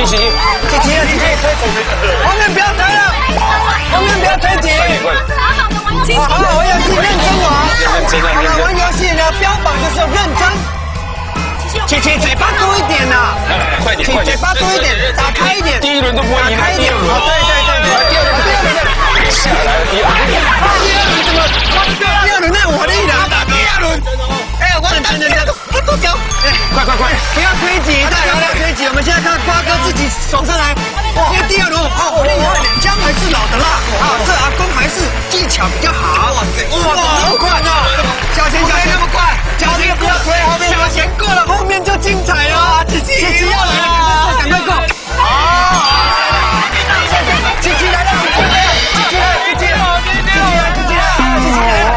琪琪， 琪琪啊，琪琪，后面不要推了，后面不要推挤。好好玩游戏，认真玩。 认真啊，认真。 玩游戏呢，标榜就是要认真。琪琪，嘴巴多一点呐！ 快点，快点， 嘴巴多一点，打开一点。 第一轮都不会赢， 打开一点。好，对对对对，第二轮，第二轮。 下来了，第二轮。 第二轮怎么？第二轮那我的一人打第二轮。哎，我等等等等，多久？ 快快快！ 不要推挤，大家不要推挤。我们现在看瓜哥自己手上来，因为第二轮哦，姜还是老的辣，啊，这阿公还是技巧比较好。哇塞，哇，好快啊！小贤，小贤那么快，小贤不要推，后面小贤过了，后面就精彩了。琪琪，琪琪要来了，赶快过！好，琪琪来了，琪琪来了，琪琪来了，琪琪来了，琪琪来了，琪琪来了，琪琪来了，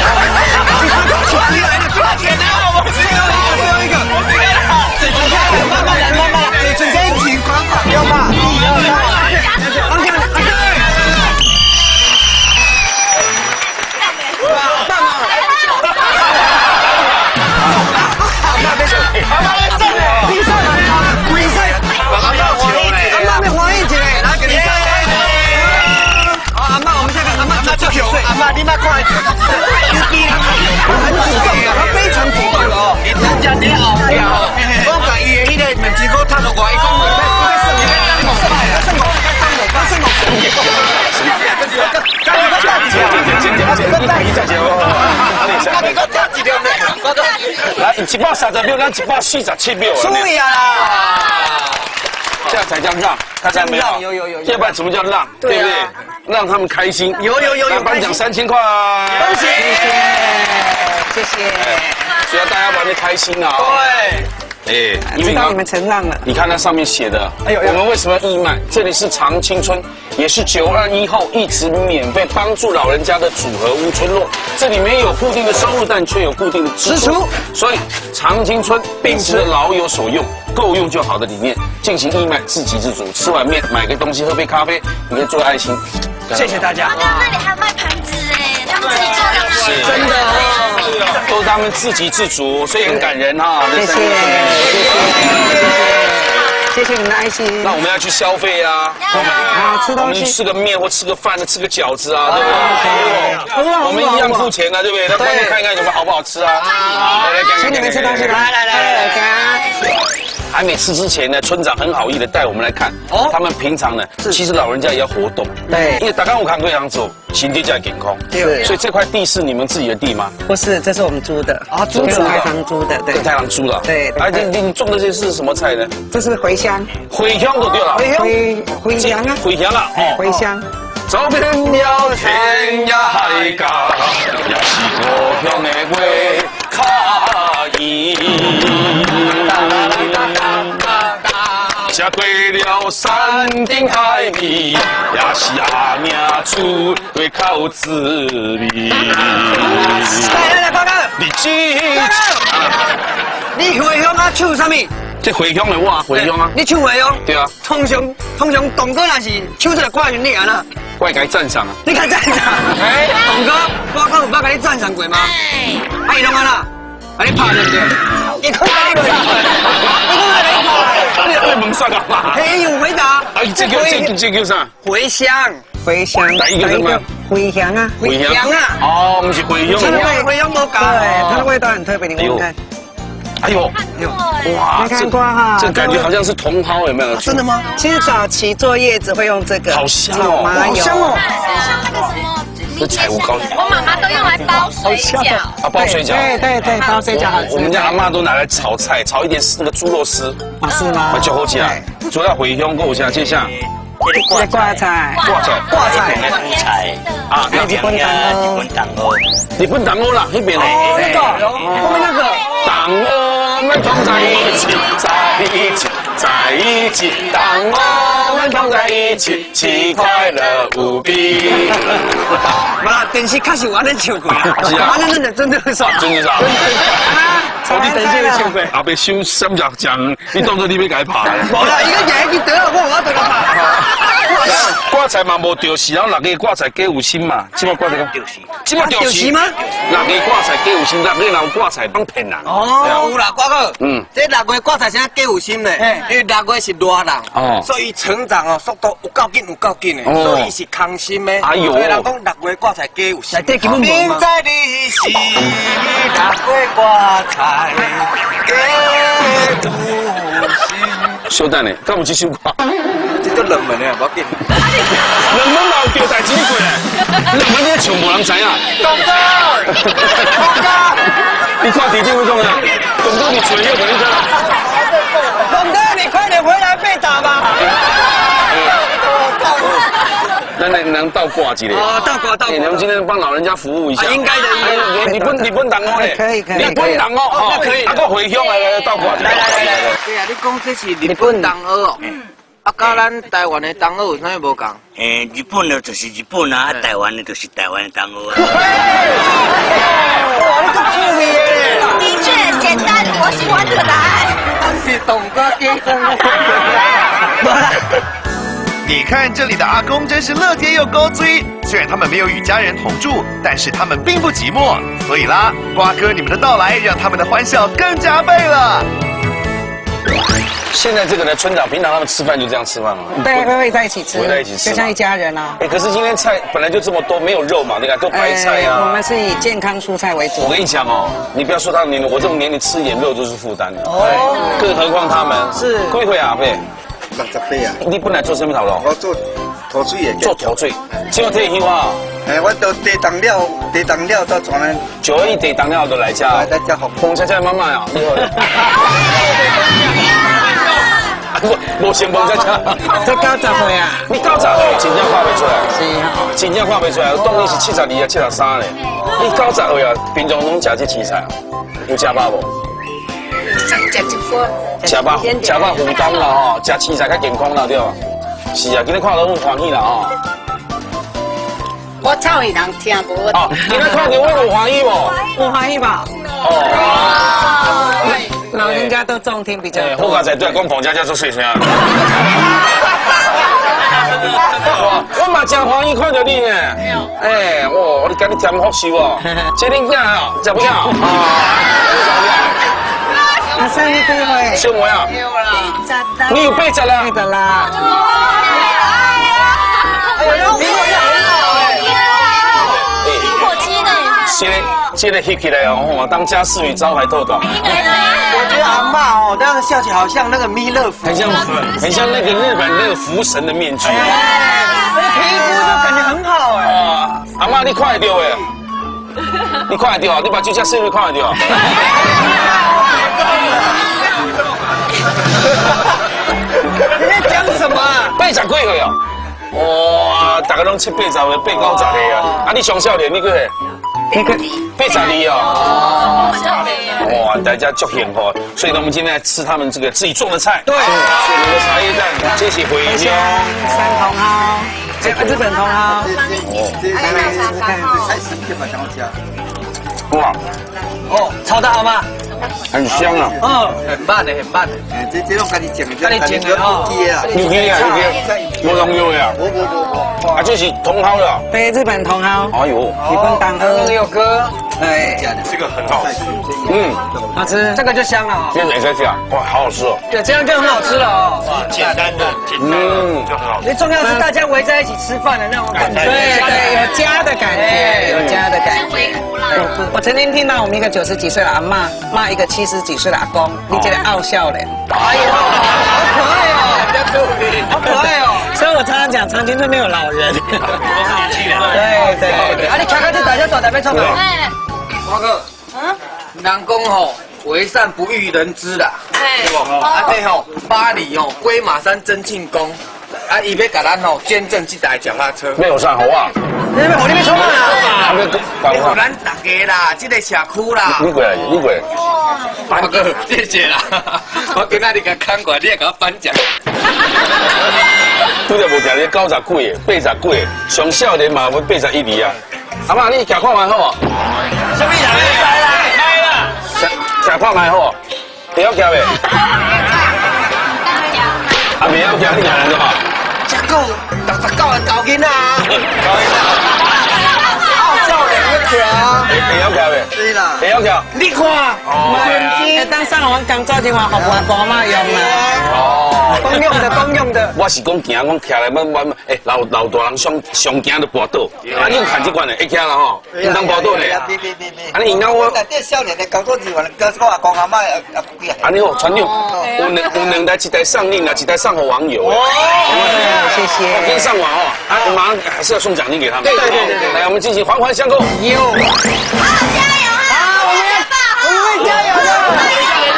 抓紧啊！我们最后一个，最后一个，慢慢来，慢慢来，准备一起狂跑，不要怕，一二三，方向，啊对。阿妈，你妈快！很主动的，他非常主动的哦。人家你后跳，我讲伊的迄个面子股摊落外，伊讲我你要当我快啊，算我该当我，该算我。加油！加油！ 来，一百三十秒，咱一百四十七秒。 输呀！ 这样才叫让，大家没有？ 有有有。 要不然什么叫让？对不对？让他们开心。 有有有有。 颁奖三千块， 恭喜！谢谢。 只要大家玩得开心啊。对。哎， 知道你们承让了。 你看它上面写的，哎呦，我们为什么要义卖？这里是长青村，也是九二一后一直免费帮助老人家的组合屋村落。这里没有固定的收入，但却有固定的支出。所以长青村秉持了老有所用、够用就好的理念，进行义卖，自给自足。吃完面买个东西，喝杯咖啡，你可以做爱心。 谢谢大家。 那那里还有卖盘子哎，他们自己做的吗？ 是真的哦， 都是他们自给自足，所以很感人哈。 谢谢，谢谢，谢谢你们的爱心。 那我们要去消费啊， 啊，吃我们东西， 吃个面或吃个饭，吃个饺子啊，对不对？我们一样付钱啊，对不对？那关键看看有没有好不好吃啊。来来， 请你们吃东西，来来来来来。 还没吃之前呢，村长很好意的带我们来看，哦，他们平常呢，其实老人家也要活动， 对， 因为大家我看过样走，行地在健康， 对， 所以这块地是你们自己的地吗？ 不是，这是我们租的啊，租的，太行租的，对， 跟太行租的， 对。 哎，你你你种的这是什么菜呢？ 这是茴香， 茴香都对了， 茴茴香啊， 茴香啊， 哦，茴香。 走遍了天涯海角，也是故乡的话较易。吃过了山珍海味，也是阿命厝会较有滋味。 来来来，报告。 你知？ 你茴香啊，唱什么？ 这茴香的我茴香啊。 你唱茴香？ 对啊。 通常通常董哥那是唱这个歌曲，你安那？ 我该赞赏啊！ 你敢赞赏？哎，董哥，我我有捌给你赞赏过吗？哎，啊，伊拢安那？啊，你拍对不对？你看你回答，你看你拍， 你你问啥干嘛？ 嘿，有回答。 啊，这叫这这叫啥？ 茴香， 茴香， 第一个什么？ 茴香啊， 茴香啊！哦，不是茴香， 它的味茴香不高， 对，它的味道很特别，你们看。 哎呦， 哇，没看过哈， 这感觉好像是茼蒿，有没有？ 真的吗？ 其实早期做叶子会用这个， 好香哦， 好香哦， 像那个什么。 是彩虹糕， 我妈妈都用来包水饺。 啊，包水饺。 对对对，包水饺好吃。 我们家阿妈都拿来炒菜，炒一点那个猪肉丝。 啊，是吗？ 就好吃啊。主要茴香够下，接下。 挂挂菜。 挂菜。 挂菜。 菜。 啊， 日本糖哦。 日本糖哦。 日本糖哦啦，那边。 哦，那个，后面那个。 糖哦，我们放在一起，在一起，在一起。糖哦，我们放在一起，起快乐无比。 不啦，电视确实有安尼唱过，安尼真的真的是爽， 真的是啊。 我你等一下唱过， 阿伯收三十奖，你当作你要改拍。 无啦，伊个赢去得了，我我得了拍。 挂挂彩嘛无钓时，然后六个挂彩皆有心嘛，即摆挂彩讲钓时，即摆钓时吗？ 六个挂彩皆有心，六个人有挂彩帮骗人。 哦，有啦，瓜哥， 嗯， 这六月挂彩啥皆有心嘞？因为六月是热人，哦，所以成长哦速度有够紧，有够紧的，所以是康心的。哎呦，人讲六月挂彩皆有心，内底根本无嘛。明知你是六月挂彩皆有心。 小等咧，敢有这首歌？ 这叫冷门的，无要紧。 冷门嘛有钓代志过咧，冷门你唱无人知影。 东哥，东哥， 你看地震会讲啊，东哥你吹又可能讲。 东哥，你快点回来被打吧。 那能能倒挂一个？ 哦，倒挂倒挂。 你们今天帮老人家服务一下。 应该的，应该的。 你不你不当我嘞？ 可以可以。 你不当哦，那可以。那个回乡来来倒挂。 来来来来。对啊，你讲这是日本同学哦。嗯。啊，甲咱台湾的同学有啥物无共？ 诶，日本的就是日本啊，台湾的就是台湾的同学啊。 哇，你咁趣味耶！ 的确简单，我喜欢可爱。 是东哥先生。 你看这里的阿公真是乐天又高追，虽然他们没有与家人同住，但是他们并不寂寞。所以啦，瓜哥你们的到来让他们的欢笑更加倍了。 现在这个呢，村长平常他们吃饭就这样吃饭吗？ 对，会会在一起吃， 会在一起吃， 就像一家人啊。 哎，可是今天菜本来就这么多，没有肉嘛，你看都白菜啊。 我们是以健康蔬菜为主。 我跟你讲哦，你不要说他的年龄，我这种年龄吃一点肉就是负担。哦，更何况他们是几岁啊？对。 六十八啊！ 你本来做什么头路？ 我做土水的。 做土水，只有退休啊？ 哎，我都地当了，地当了都从来。 九二一地当了都来家。 来家好。 洪佳佳妈妈呀，你好。无无成功佳佳。 这九十岁啊？ 你九十岁，真正看不出来。 是啊。 真正看不出来，我当你是七十二啊，七十三嘞。你九十岁啊，平常拢食这青菜，有食饱无？ 食一锅。 食饱，食饱负担啦吼，食青菜较健康啦对吧？是啊，今日看到我欢喜啦吼。 我操伊人听无。 哦，今日看到我有欢喜无？ 我欢喜吧。哦。老人家都中听比较多。 我刚才对讲彭佳佳做细声。我嘛真欢喜看到你呢。哎，我你今日添福寿哦。这恁囝哦，食不了？ 啊，生日几岁？ 小妹啊，你有八十啦？ 八十啦。 哎呦，比我好哎！苹果肌呢？ 这个这个翕起来哦，当家侍女招牌透短。 我觉得阿嬷哦，这样笑起来好像那个弥勒佛， 很像很像那个日本那个福神的面具。 那个皮肤就感觉很好哎。 阿嬷，你看得到哎？你看得到？你把这家侍女看得到？ 你在讲什么啊？ 八十几岁哦，哇，大家拢七八十岁、八九十岁啊！啊，你上少年你几岁？八十二哦。哇，大家足幸福，所以呢，我们今天来吃他们这个自己种的菜。 对， 有个茶叶蛋，这是茴香、 三茼蒿，这个日本茼蒿。 哇， 哦，炒得好吗？ 很香啊！ 嗯，很慢的，很慢的。 哎，这这种跟你讲的， 跟你讲的哦。 有机啊，有机，无农药的啊。 不不不不， 啊，这是茼蒿的。 对，日本茼蒿。 哎呦， 日本当朋友哥， 哎， 这个很好吃。 嗯， 好吃， 这个就香了啊。 这没在讲，哇，好好吃哦。 对，这样就很好吃了哦。 哇，简单的，简单的就很好吃。 最重要是大家围在一起吃饭的那种感觉。 对对，有家的感觉，有家的感觉。我曾经听到我们一个九十几岁的阿嬷骂一个七十几岁的阿公，你觉得傲笑嘞？ 哎呦，好可爱哦，人家注意，好可爱哦。 所以我常常讲，长青村没有老人。 都是年轻人。 对对对。 啊，你看看这大家大台北创啊。哎，华哥，嗯，人讲吼，为善不欲人知啦，对不？啊，这吼巴黎吼龟马山真庆宫，啊，伊要甲咱吼捐赠这台脚踏车。 没有上好啊。 你要互你要冲啊！ 你互咱大家啦，这个社区啦。 你过来，你过来。 华哥，谢谢啦。我今仔日甲看过，你也甲我颁奖。 拄着无听你九十几个、八十几个，上少年嘛要八十一二啊。阿妈，你行看卖好无？ 什么人来啦？来啦！ 行看卖好，会晓行未？啊，未晓行，你行人的嘛？ 这个六十九教的搞囡仔，搞囡仔，傲教两个条， 会晓跳未？ 对啦， 会晓跳。 你看， 哎，当上完工作就话，好外公嘛用啦。 哦， 公用的，公用的。 我是讲行，讲徛来，我我诶，老老大人上上惊就跋倒。啊，你看这款的，会徛啦吼，应当跋倒呢。 别别别别。 啊，你应当我。 内底少年的工作人员，跟我阿公阿妈也也不厉害。 啊，你好传统，有两有两台，一台上令啊，一台上给网友。哦， 谢谢。 我跟上网哦，啊，我马上还是要送奖金给他们。 对对对对对。 来，我们进行环环相扣。 有。好， 加油啊！ 好，我们我们会加油的。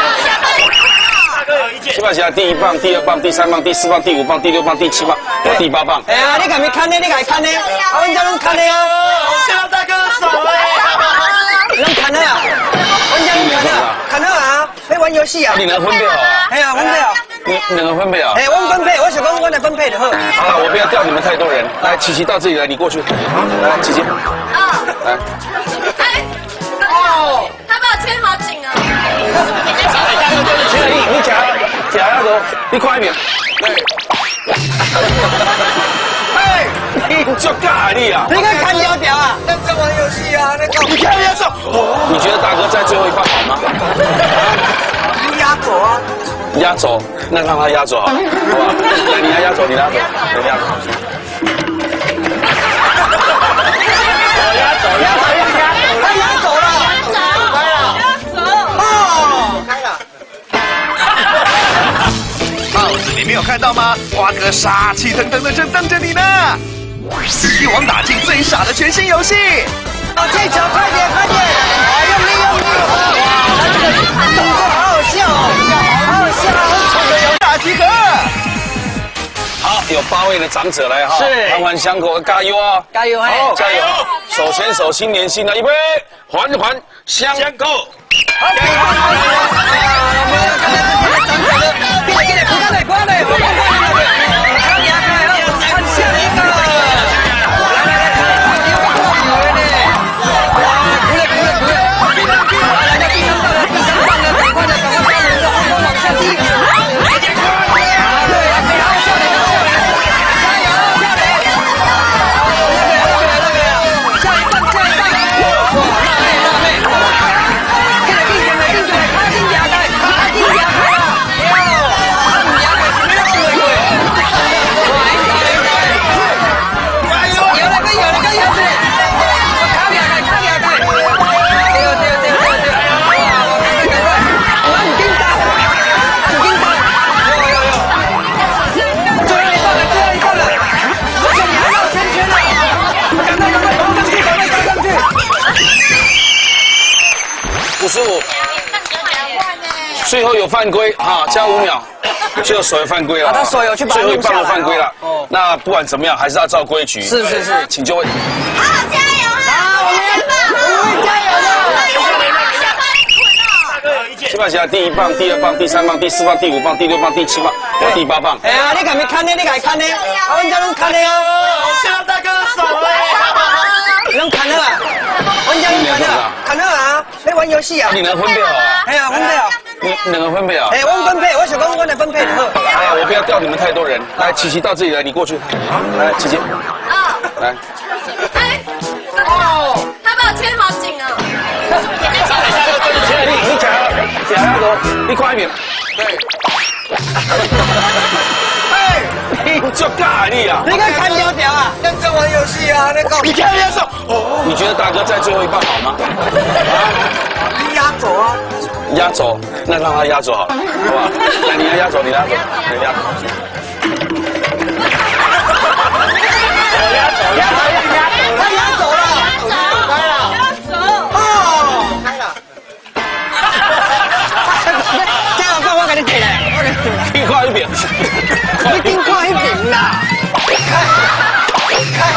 起码下第一棒、第二棒、第三棒、第四棒、第五棒、第六棒、第七棒、第八棒。 哎呀，你敢没看呢？你敢看呢？啊，我家拢看呢啊！ 加大哥手哎！ 拢看了啊！我家拢看了，看了啊！在玩游戏啊！ 你能分配好啊？ 哎呀，分配好。 你你能分配啊？ 哎，我分配，我想讲我来分配的好。 好了，我不要调你们太多人。来，琪琪到这里来，你过去。来，琪琪。 啊。 来。 哎。哦。他把我牵好紧啊！ 你你夹夹那个，你快一点。哎，你就尬你啊！ 你看看条条啊！ 那在玩游戏啊，那搞。 你看压轴。你觉得大哥在最后一棒好吗？ 你压轴啊。 压轴，那让他压轴好，好吧？来，你来压轴，你压轴，你压轴。 压轴，压轴，压轴， 他压轴了， 压轴， 哦， 开了。 报纸里没有看到吗？瓜哥杀气腾腾的正等着你呢！一网打尽最傻的全新游戏。 好，这球快点，快点，用力，用力！哇，这个动作好好笑哦，好好笑，好丑的游戏。 大集合。 好，有八位的长者来哈， 是环环相扣，加油啊！ 加油， 好，加油！手牵手，心连心啊！预备，环环相扣。 好，给我们，我们看到长者的，给给给，不要累，不要累，我们过来了，看你啊，看你啊，看下一个，来来来，看你又过来了，哇，不累不累不累，来来到第三棒了，第三棒了，赶快的，赶快把人的后头往下踢，好，对，可以好笑的，加油，加油，下一棒，下一棒，哇，辣妹辣妹，给了定点了，定点了，他定点了，他定点了，哇，他牙给什么样子的？哇，应该应该，加油，有了个有了个有子，我卡表了，卡表了，对对对对对，哇，我很紧张，很紧张，有有有，最后一棒了，最后一棒了，而且你还绕圈圈了，赶快赶快冲上去，赶快冲上去。 五十五，最后有犯规啊，加五秒，最后手有犯规了， 他手有去把最后一棒有犯规了。哦，那不管怎么样，还是要照规矩。 是是是， 请就位。 好，加油啊！好，我们我们加油了！ 起码下第一棒、第二棒、第三棒、第四棒、第五棒、第六棒、第七棒、第八棒。 哎呀，你敢没看呢？你敢看呢？啊，我家拢看呢啊！ 加大哥手哎！ 拢看了啊！我家拢看了，看了啊！在玩游戏啊！ 你能分配好啊？ 哎呀，分配好。 你你能分配啊？ 哎，我分配，我想讲我来分配的好。 好了，我不要调你们太多人。来，琪琪到这里来，你过去。来，琪琪。 啊。 来。 哎。哦，他把我牵好紧啊！ 你你夹夹那个，你快一点。对。哎，你就尬你啊！ 你看看条条啊！ 那在玩游戏啊，那搞。 你看压轴。哦。你觉得大哥在最后一棒好吗？ 你压轴啊。 压轴，那让他压轴好了，好吧？来，你来压轴，你来压轴，你压轴。 压轴，压轴，压轴， 他压轴了， 来了， 压轴。 哦， 开了。 这样快，我给你给来，我给你。 你快一点， 你顶快一点啦！ 开，开。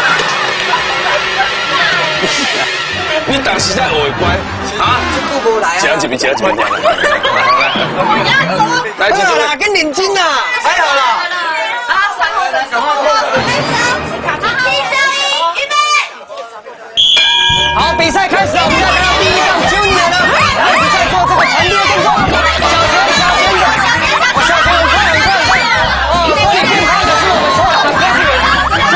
你当时在学乖啊？ 顾不来啊！ 夹这边，夹这边，夹。来，来， 好啦，跟领巾啦，还好啦。 啊，三号的，三号的。预备。 好，比赛开始了，我们要看到第一棒九年了，一直在做这个传递的动作。小田，小田的，小田很快很快很快。哦，玻璃变高的是我们说好的科技人。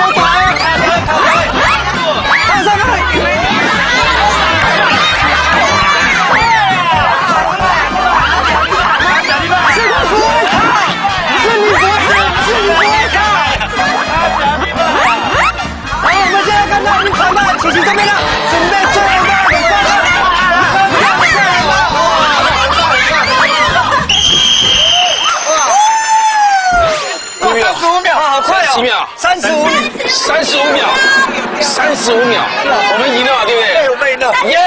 十五秒，我们赢了，对不对？ 对，我们赢了， 耶！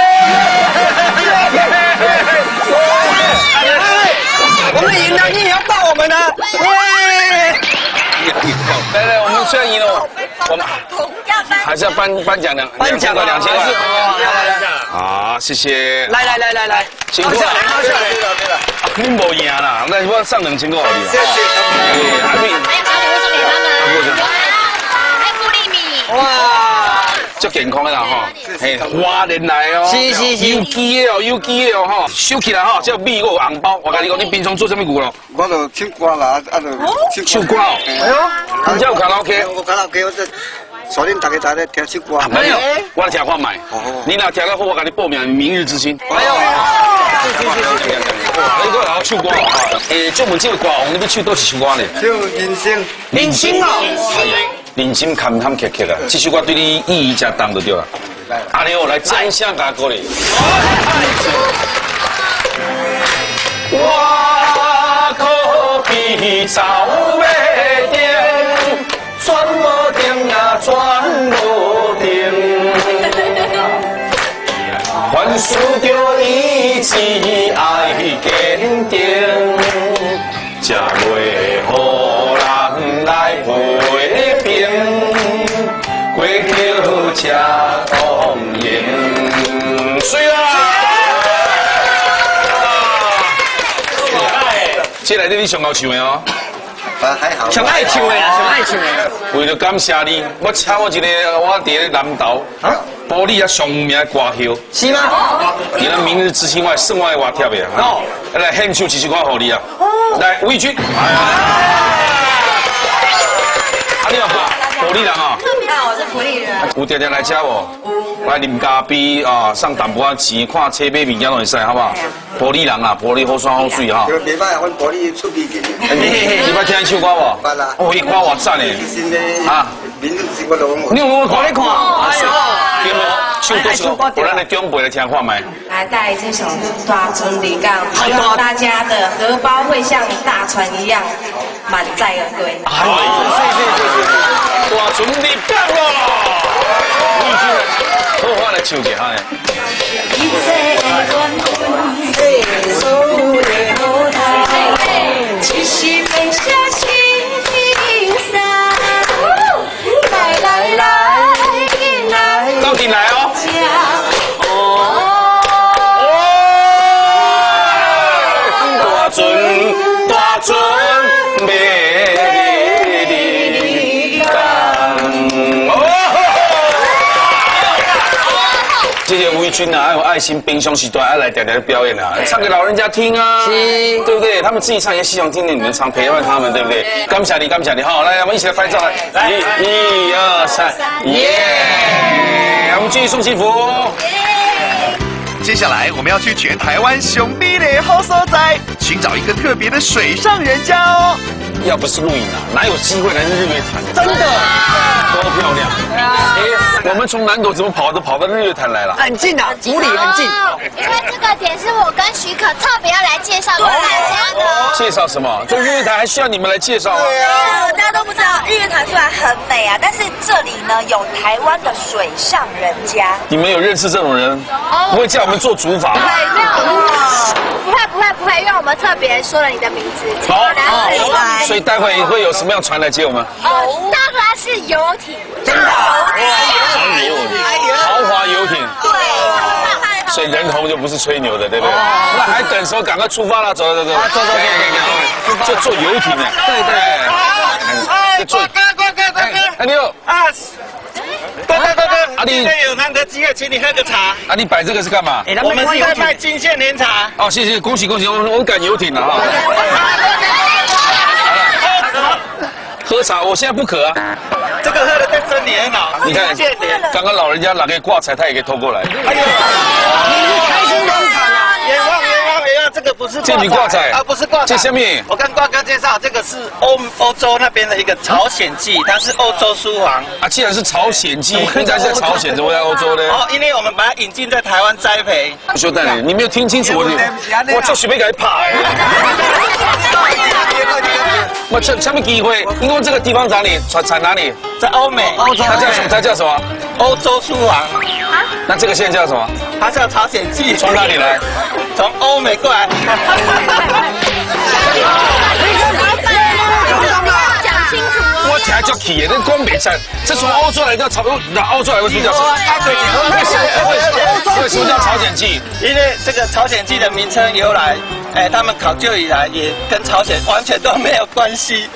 我们赢了，你也要抱我们呢！耶！ 来来，我们虽然赢了，我们还是要颁颁奖两两千块，两千块。好，谢谢。 来来来来来， 辛苦了，对了对了对了，你无赢啦，那我上两千块给你。谢谢。阿妹， 家里会送给他们。还福利米。 哇，足健康的啦吼，嘿，花莲来哦， 是是是， 有机的哦，有机的哦吼，收起来吼，这米我有红包，我跟你讲，你平常做什么歌咯？ 我就唱歌啦，啊就唱歌哦。哎呦，你家有卡拉 OK？ 我卡拉 OK，我这锁定大家在咧听唱歌。 没有，我来听看卖。你若听得好，我给你报名明日之星。 哎呦， 是是是是是。你个好唱歌，诶，专门这个歌，你要唱多少首歌呢？ 唱人生。 人生哦。 人生坎坎坷坷啊，这首歌对你意义真重就对了。阿牛来掌声加鼓励。我可比走袂定，转无定也转无定，凡事着意志爱坚定，才袂互人来陪平，过桥车同赢。水啊！这内底你上好唱的哦。 啊，还好。 上爱唱的啦，上爱唱的。 为了感谢你，我请我一个我伫咧南投玻璃啊上名的歌后。 是吗？ 你那明日之星我算我的话贴的啊。哦。来献唱一首歌给你啊。来，吴义军。哎呀。啊，你好，玻璃人啊。 我是福利人。 有常常来吃无？来啉咖啡啊，送淡薄仔钱，看车买物件都会使，好不好？玻璃人啊，玻璃好山好水哈。 袂歹，阮玻璃出味劲。 你捌听伊唱歌无？ 捌啦。 哦，伊歌偌赞诶。啊。 明日之我都讲。 你有冇看？ 你看。哎呦。 对无？唱多首，我咱来中辈来听看麦。 来带这首《大船离港》，希望大家的荷包会像大船一样满载而归。 哎，谢谢谢谢。大船离港咯。好，我来唱一下呢。一切关关，所有好台，只是没下心酸。来来来来，到底来哦。大船大船美丽港。谢谢吴义军啊，还有爱心冰兄时段要来点点表演啊，唱给老人家听啊，对不对？他们自己唱也希望听见你们唱，陪伴他们，对不对？感谢你，感谢你，好，来，我们一起来拍照来，来，一、二、三，耶！我们继续送幸福。 接下来我们要去全台湾兄弟的好所在，寻找一个特别的水上人家哦。 要不是录影啊，哪有机会来日月潭？ 真的， 多漂亮！哎，我们从南投怎么跑都跑到日月潭来了？ 很近啊，竹里很近。 因为这个点是我跟许可特别要来介绍给大家的。 介绍什么？这日月潭还需要你们来介绍啊？ 对啊，大家都不知道，日月潭虽然很美啊，但是这里呢有台湾的水上人家。 你们有认识这种人？不会叫我们做竹筏？ 对，没有。不会不会不会，因为我们特别说了你的名字， 好， 来。 所以待会会有什么样船来接我们？ 哦，当然是游艇， 真的，豪华游艇， 对， 所以人头就不是吹牛的，对不对？那还等什么？赶快出发了，走走走，走走走，就坐游艇呢，对对， 坐哥哥哥哥哥， 哎你好， 啊，哥哥哥哥， 啊你今天有难得机会，请你喝个茶。 啊你摆这个是干嘛？ 我们是在卖金线莲茶。 哦，谢谢，恭喜恭喜，我我赶游艇了啊。喝茶，我现在不渴啊。 这个喝的对身体很好。 你看，刚刚老人家拿个挂彩，他也可以偷过来。哎呦， 开心农场啊！冤枉冤枉冤枉！这个不是这你挂彩啊，不是挂彩。 这下面， 我跟瓜哥介绍，这个是欧欧洲那边的一个朝鲜蓟，它是欧洲书皇。 啊，既然是朝鲜蓟，应该在朝鲜，怎么在欧洲呢？ 哦，因为我们把它引进在台湾栽培。 兄弟，你没有听清楚我，我就是没给他拍。我这什么机会？因为这个地方哪里产产哪里？ 在欧美。 它叫什么？它叫什么？ 欧洲书王。 啊？那这个线叫什么？ 它叫朝鲜蓟。 从哪里来？ 从欧美过来。 讲清楚哦。 我才叫起耶，那光美菜，这从欧洲来叫朝，那欧洲来为什么叫什么？为什么叫朝鲜蓟？ 因为这个朝鲜蓟的名称由来，哎，他们考究以来也跟朝鲜完全都没有关系。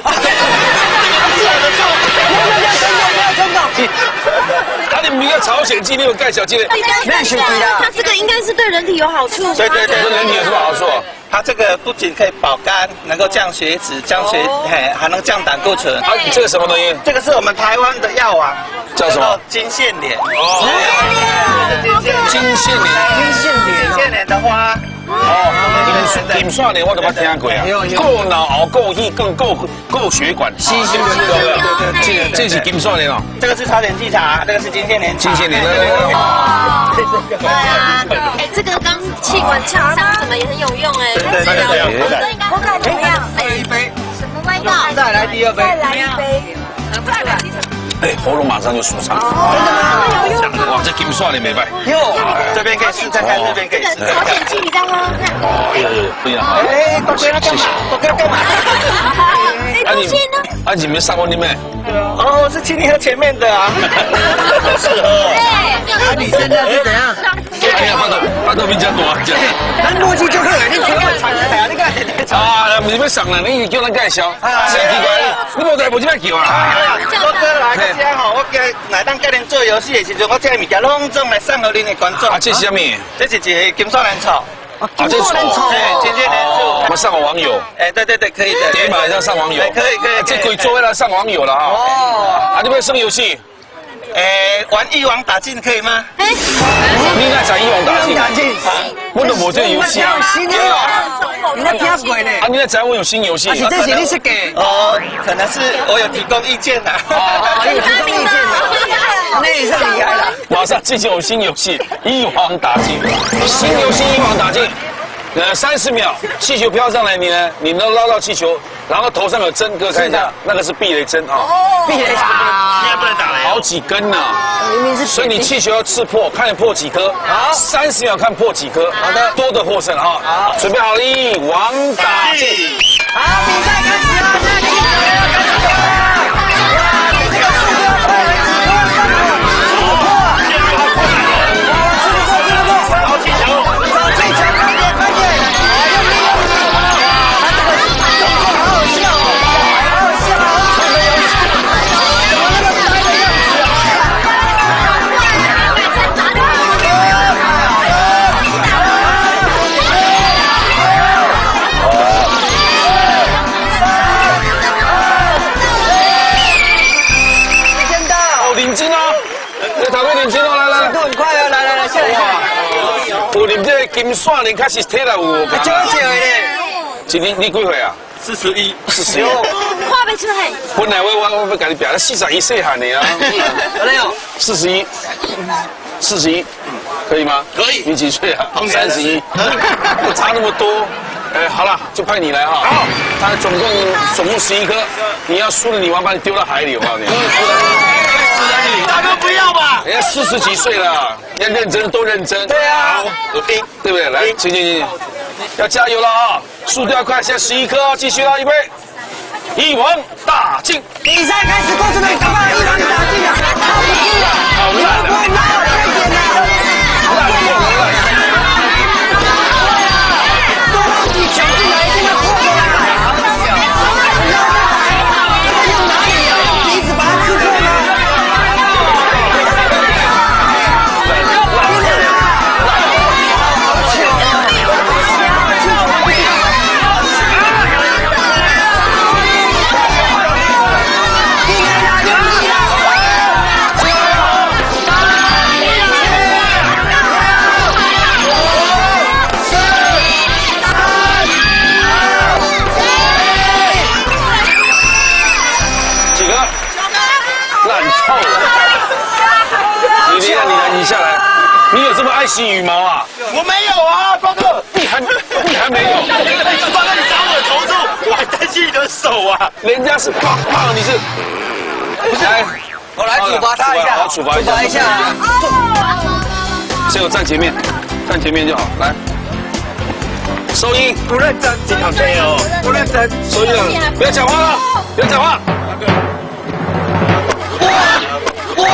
他的名叫朝鲜蓟，你有盖小蓟的？ 那是它这个应该是对人体有好处。 对对对， 对人体有什么好处？ 它这个不仅可以保肝，能够降血脂、降血，嘿，还能降胆固醇。 啊，这个什么东西？ 这个是我们台湾的药王， 叫什么？ 金线莲。 哦，金线莲， 金线莲，金线莲的花。 哦，金金线莲我都捌听过啊，够脑熬够气，更够够血管，吸心的那个，这这是金线莲哦。 这个是朝鲜蓟茶，这个是金线莲。 金线莲， 哦，对啊，哎，这个刚气管呛伤什么也很有用哎。 对对对， 我感觉怎么样？ 来一杯， 什么味道？ 再来第二杯， 再来一杯。 哎，喉咙马上就舒畅。 真的吗？有用吗？ 哇，这金线莲没败。 哟，这边可以试看看，这边可以试。 朝鲜蓟，你再喝喝看。 哎呀呀，不一样。 哎，大哥，干嘛？大哥干嘛？ 哎，东西呢？ 啊，你没上过你们？ 哦，是请你喝前面的啊。 是喝。 啊，你现在是怎样？ 哎呀，巴豆，巴豆比较多，这。 咱逻辑就好，你不要传开啊！你个。 啊，你要上了，你叫咱介绍。真奇怪，你无在无这边叫啊？ 我过来个遮吼，我今来当甲恁做游戏的时阵，我这物件拢总来送给恁的观众。 啊，这是什么？ 这是一个金线莲草。 啊，这是草。 哎，金线莲草。 我上网友。 哎，对对对，可以的。 点马上上网友。 可以可以。 这可以作为来上网友了哈。哦。啊，你要升游戏？ 诶，玩一网打尽可以吗？ 哎， 你那才一网打尽。 打尽。 我都无这个游戏。 新的啊。你那听过呢？ 啊，你那才我有新游戏。 是这是你设计？ 哦，可能是我有提供意见呐。 哦，有提供意见呐。那也是厉害了。 马上进行我新游戏，一网打尽。新游戏一网打尽。呃，三十秒，气球飘上来，你呢？你能捞到气球，然后头上有针，各位看一下，那个是避雷针啊。 哦，避雷针， 现在不能打雷。 好几根呢， 明明是， 所以你气球要刺破，看破几颗。好，三十秒看破几颗。好的，多的获胜哈。好，准备好了，一网打尽。 好，比赛开始了，那气球要开始了。哇，这个速度要快了，几颗上破，破，破，吃不过，吃不过，好气球，找最强，快点，快点，好用力，用力，他这个动作好好笑哦，好好笑哦，这个游戏怎么那么呆的样子啊？ 领巾哦，你头盔领巾哦，来来， 速度很快哦，来来来，下来下来。 有领这金线莲，开始贴了有。 啊，少少的咧。 今年你几岁啊？ 四十一， 四十一。 话没出来。 本来我我我要跟你表，四十一岁喊你啊。 没有。 四十一，四十一，可以吗？ 可以。 你几岁啊？三十一，不差那么多。哎，好了，就派你来哈。好，他总共总共十一颗，你要输了，你王把你丢到海里，我告诉你。 大哥不要吧？ 人家四十几岁了，要认真都认真。 对啊， 有听，对不对？来，请请请，要加油了啊！速度要快，现在十一颗，继续啊，预备，一网打尽。 比赛开始，过程中赶快一网打尽啊！好不进了， 好烂啊！ 快拿快点啊！ 烂破了烂。 多让你抢进来，一定要破的啦！用哪里啊？你一直把它刺破吗？ 你下来，你有这么爱惜羽毛啊？ 我没有啊，瓜哥， 你还你还没有？ 瓜哥，你打我的头住，我还担心你的手啊。 人家是棒棒，你是来我来处罚他一下， 好，处罚一下， 处罚一下。 只有站前面，站前面就好。来，收音， 不认真， 这条对哦， 不认真， 收音了，不要讲话了，不要讲话。 哇哇！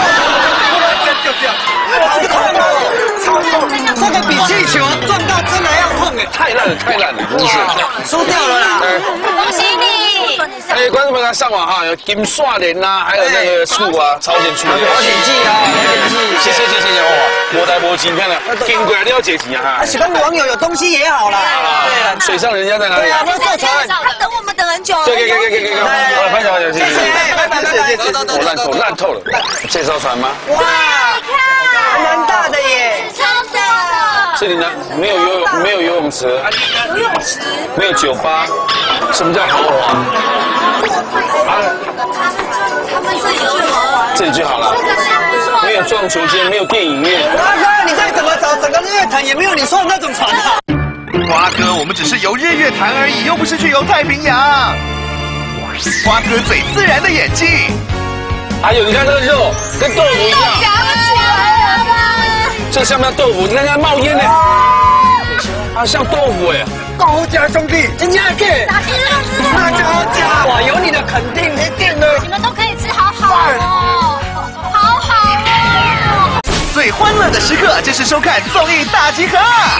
好痛哦，超痛！这个比气球撞到真的要痛哎， 太烂了，太烂了，真是输掉了啦！ 恭喜你！ 哎，观众朋友们上网哈，有金刷莲呐，还有那个醋啊，朝鲜醋， 朝鲜蓟啊， 谢谢谢谢谢哇，摩代摩金，看了，经过了解钱啊哈。 喜欢网友有东西也好啦。对了， 水上人家在哪里？ 对啊，那坐船， 他等我们等很久了。 对对对对对对，好了，拍手拍手，谢谢谢谢， 拜拜拜拜，走走走， 我烂透烂透了，这艘船吗？ 哇，蛮大的耶， 超大。 这里呢没有游泳，没有游泳池， 游泳池， 没有酒吧，什么叫豪华？啊， 他们是游泳， 这里就好了，没有撞球间，没有电影院。 瓜哥，你再怎么找，整个日月潭也没有你说的那种船啊。 瓜哥，我们只是游日月潭而已，又不是去游太平洋。瓜哥最自然的演技， 还有你看这个肉跟豆腐一样， 夹不起来了吧？ 这像不像豆腐？你看它冒烟呢，啊，像豆腐哎。 高家兄弟， 真假的？ 哪是肉是那高家，哇，有你的肯定，一定的。 你们都可以吃，好好哦，好好哦。 最欢乐的时刻就是收看综艺大集合。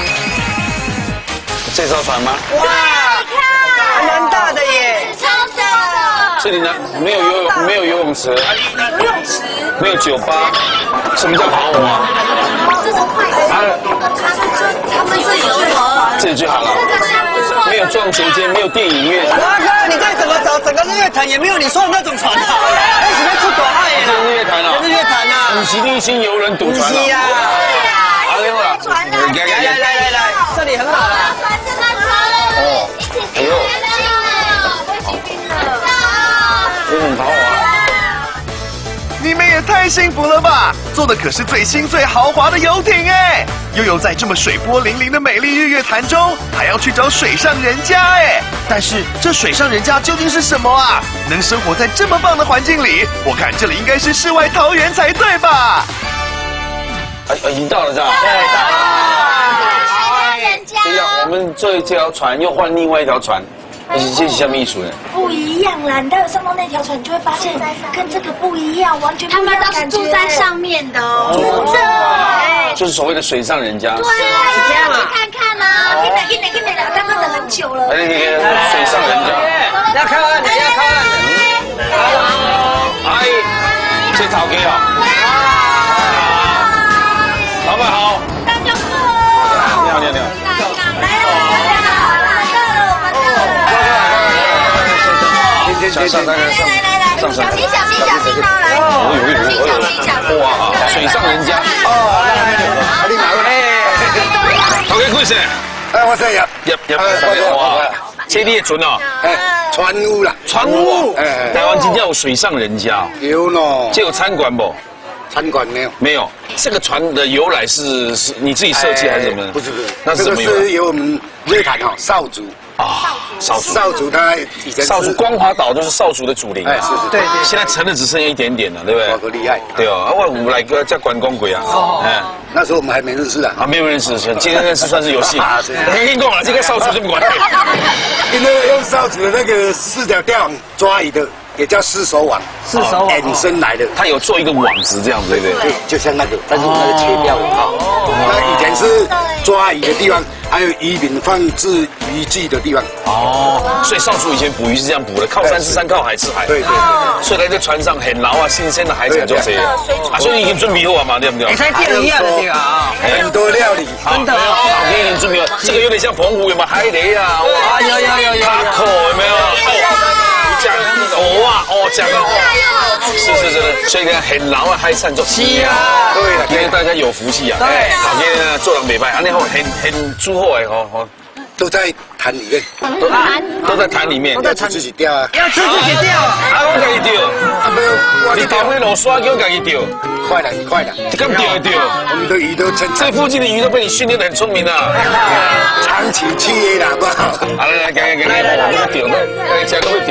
这艘船吗？ 哇，还蛮大的耶， 超大。 这里呢没有游泳，没有游泳池， 游泳池， 没有酒吧，什么叫豪华？ 这是快的。啊，他们是游泳， 这里就好了，没有撞球间，没有电影院。 瓜哥，你再怎么找，整个日月潭也没有你说的那种船啊。哎，喜欢出国爱耶， 日月潭啊， 日月潭啊， 五十一星游轮赌船是啊。 好嘞，好了， 来来来来来，这里很好了。 哦，哎呦，这很豪华。 你们也太幸福了吧！坐的可是最新最豪华的游艇哎！悠悠在这么水波粼粼的美丽日月潭中，还要去找水上人家哎！但是这水上人家究竟是什么啊？能生活在这么棒的环境里，我看这里应该是世外桃源才对吧？ 哎，已经到了是吧？ 对，到了。 对呀，我们这一条船又换另外一条船。这是什么意思呢？ 不一样啦，你待会上到那条船，你就会发现跟这个不一样，完全不一样。他们都是住在上面的哦，真的， 就是所谓的水上人家。 对啊，是这样啊，去看看啊，进来进来进来了，刚刚等很久了。 哎，水上人家， 要看案子，要看案子。 阿姨，这陶给哦。老板好。 大家好。 你好，你好，你好。上上来来上上上， 小心小心小心哦，来， 我有有有有，哇，水上人家哦，来来来，你哪位？陶给贵姓？ 哎，我这入入入哇，这你的船哦， 哎，船屋啦， 船屋，哎，台湾真正有水上人家， 有喏， 这有餐馆不？ 餐馆没有， 没有。这个船的由来是是你自己设计还是怎么？ 不是不是， 那是怎么由来？ 这个是由我们日坛哦少族。 啊，少数， 少族他以前少数光华岛就是少数的祖灵， 哎，是是， 对对， 现在成的只剩下一点点了，对不对？ 好厉害， 对哦，啊，我们来个叫关公鬼啊，哦，哎， 那时候我们还没认识啊， 啊，没有认识，今天认识算是有幸。我跟你讲了，这个少数这么管， 因为用少族的那个四条钓抓鱼的。也叫四手网， 四手网衍生来的， 它有做一个网子这样子，对不对？ 就就像那个，但是那个切掉了哈。那以前是抓鱼的地方，还有渔民放置渔具的地方。 哦，所以少数以前捕鱼是这样捕的，靠山吃山，靠海吃海。 对对。 所以来这船上很牢啊，新鲜的海产就这样。啊，所以你已经准备好了嘛，对不对？ 你才店一样的这个啊， 很多料理， 真的。 你已经准备好，这个有点像澎湖有没有海雷啊？ 哇，有有有有。 卡口有没有？讲哦哇哦讲的哦，是是是，所以呢很牢啊，海产就是啊， 对了， 今天大家有福气啊， 对， 好，今天呢做人美拜，安尼好很很祝贺哎，好好， 都在潭里面， 都都在潭里面， 要吃自己钓啊， 要吃自己钓， 啊我自己钓，啊没有，你钓那落沙叫我自己钓， 快了，你快了， 你敢钓一钓？ 我们的鱼都成， 这附近的鱼都被你训练得很聪明啊， 长期企业啦，好不好？ 好来来，来来来来，我们钓，来加都会钓。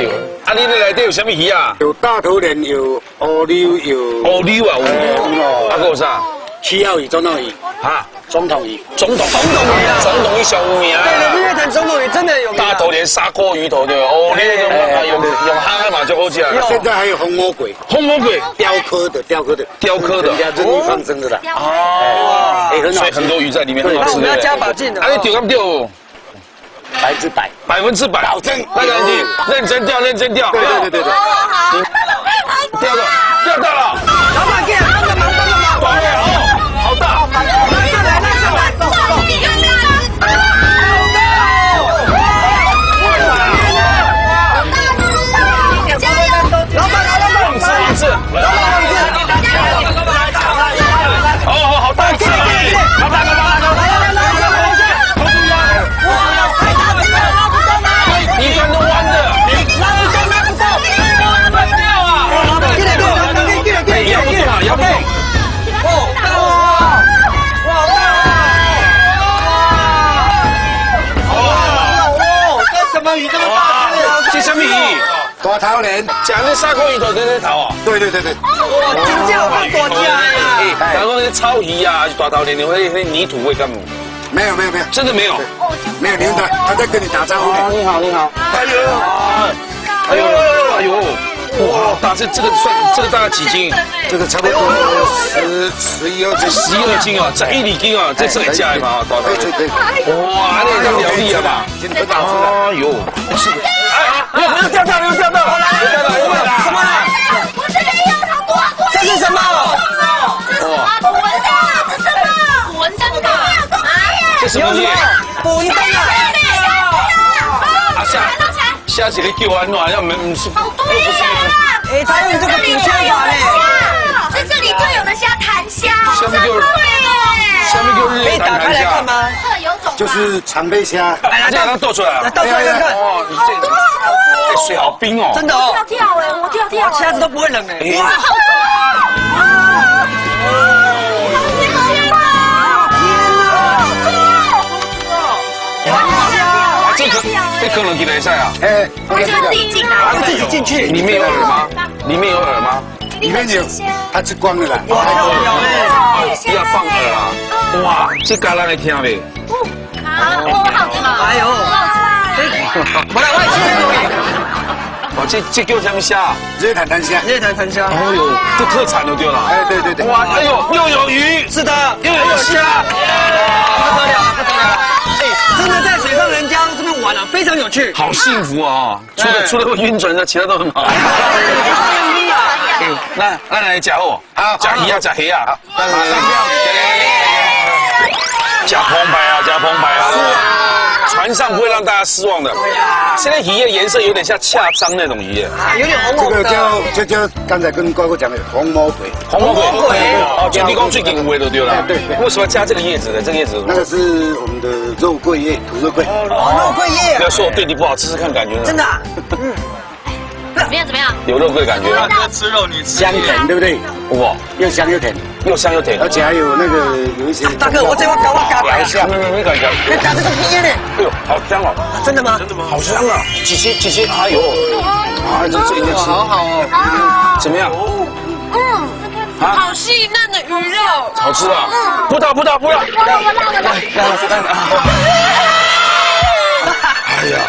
啊，你内底有啥物鱼啊？ 有大头鲢，有乌溜，有乌溜啊，有。啊，还有啥？ 七号鱼、总统鱼， 啊， 总统鱼， 总统总统鱼啊，总统鱼小有名啊。 对对，日月潭总统鱼真的有名。 大头鲢、砂锅鱼头对吧？乌溜的，用用虾嘛就好吃。 现在还有红魔鬼， 红魔鬼雕刻的，雕刻的， 雕刻的， 人家任意放生的啦。 哦，所以很多鱼在里面很好吃。 我们要加把劲的。 啊，你钓干钓？ 百分之百， 百分之百， 保证。 那个你认真钓，认真钓。 对对对对对。 钓到，钓到了。 老板，给帮个忙，帮个忙。 好，好大。 来上来，来上来，走走。老板来了， 放吃一次。好好好，大只。好大，好大，好大。你看都弯的， 拉不动，拉不动，拉不掉啊！给点，给点，给点，给点， 摇不动啊，摇不动。 哦，大哇！哇哇！哦，这什么鱼这么大只？ 这什么鱼？ 大头鲢， 讲那砂锅鱼头在那头啊？ 对对对对。 哇，真正有放大只呀！ 然后那草鱼啊，大头鲢，你会那泥土会干嘛？ 没有没有没有， 真的没有， 没有，你看他他在跟你打招呼。 你好你好，哎呦，哎呦哎呦，哇，大这这个算这个大概几斤？ 这个差不多十十一二斤， 十一二斤啊，这一厘斤啊，这是来加的嘛，大头。 对对对。 哇，那这疗力了吧？ 真的好吃的。 哎呦，是，哎，又掉到了又掉到了，又掉到了， 什么？ 我这边有好多好多。 这是什么？ 哇，滚的，这是什么？滚的吧？ 这什么鱼？ 滚灯啊！ 啊下下起来叫安暖，要没唔是。 好多虾！ 哎，他用这个捕虾法嘞， 是这里特有的虾，潭虾。 下面就下面就日可以打开来看吗？ 特有种。 就是长背虾。 哎，这样倒出来了， 倒出来看看。 哦，你这这水好冰哦。 真的哦。 跳跳哎，我跳跳。 虾子都不会冷哎。 哇！ 这个这可能进来赛啊？ 哎， 它就自己进来， 它自己进去。 里面有饵吗？里面有饵吗？ 里面有，它吃光了啦。 哇，有哎。 要放饵啊！哇，这橄榄来听没？ 啊，我好吃吗？ 哎呦，不来外去。 哇，这这叫什么虾？ 日潭潭虾。 日潭潭虾。 哎呦，这特产都丢了。 哎，对对对。 哇，哎呦，又有鱼， 是的， 又有虾， 不得了，不得了。哎，真的在水上人家这边玩啊，非常有趣， 好幸福啊！除了除了会晕船的，其他都很好。那那来夹哦，夹鱼啊，夹黑啊，夹澎湃啊，夹澎湃啊！船上不会让大家失望的。现在鱼的颜色有点像恰章那种鱼， 有点红红的。 这个叫这叫刚才跟乖乖讲的红魔鬼。 红魔鬼，哦，就地公最顶位的对了。对对。为什么要加这个叶子呢？这个叶子那个是我们的肉桂叶，土肉桂。 哦，肉桂叶。 不要说我对你不好，吃吃看感觉。 真的。 嗯。怎么样？怎么样？ 有肉桂感觉。 哥吃肉，你吃香甜，对不对？ 哇， 又香又甜， 又香又甜， 而且还有那个有一些。 大哥，我这我搞我搞来香， 没没没感觉。 那打的是皮呢？ 哎呦，好香哦！ 真的吗？ 真的吗？好香啊！几斤几斤？哎呦，啊，这这一定吃。好好哦。怎么样？ 嗯，好细嫩的鱼肉， 好吃啊！不倒不倒不倒！ 我来我来我来。 让我吃看啊！哎呀！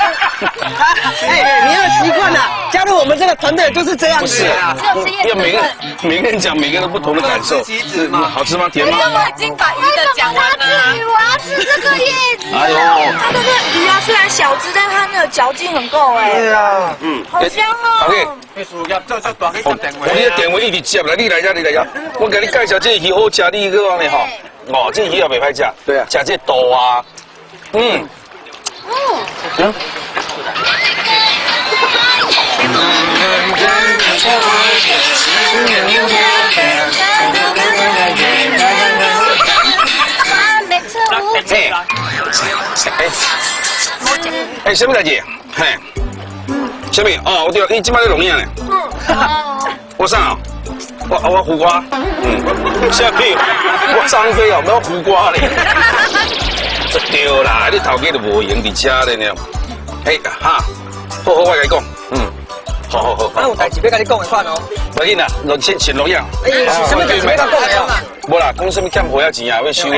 哎，你要习惯了，加入我们这个团队就是这样子。 不是啊，要每个每个人讲每个人不同的感受。是好吃吗？甜吗？ 我已经把鱼的讲完了。 我要吃这个叶子。 哎呦， 它的那个鱼啊，虽然小只，但它那个嚼劲很够哎。 对啊， 嗯， 好香哦。 OK。 秘书要做做大去我你的电话一直接来，你来遮，你来遮。我给你介绍这鱼好吃，你去往里吼。哦，这鱼也袂歹食。 对啊， 吃这豆啊，嗯。嗯。哎，哎，什么代志？嘿，什么？哦，我对了，你今摆在录影呢？嗯。我啥啊？我我胡瓜。嗯。什么？我张飞哦，没有胡瓜嘞。对啦，你头家都无闲伫车咧呢。嘿，哈，好好我跟你讲，嗯， 好好好， 咱有代志要跟你讲的款哦。 不紧啦，就先请罗样。 哎，是什么代志要讲的啊？ 无啦，讲什么欠婆仔钱啊，要收啊。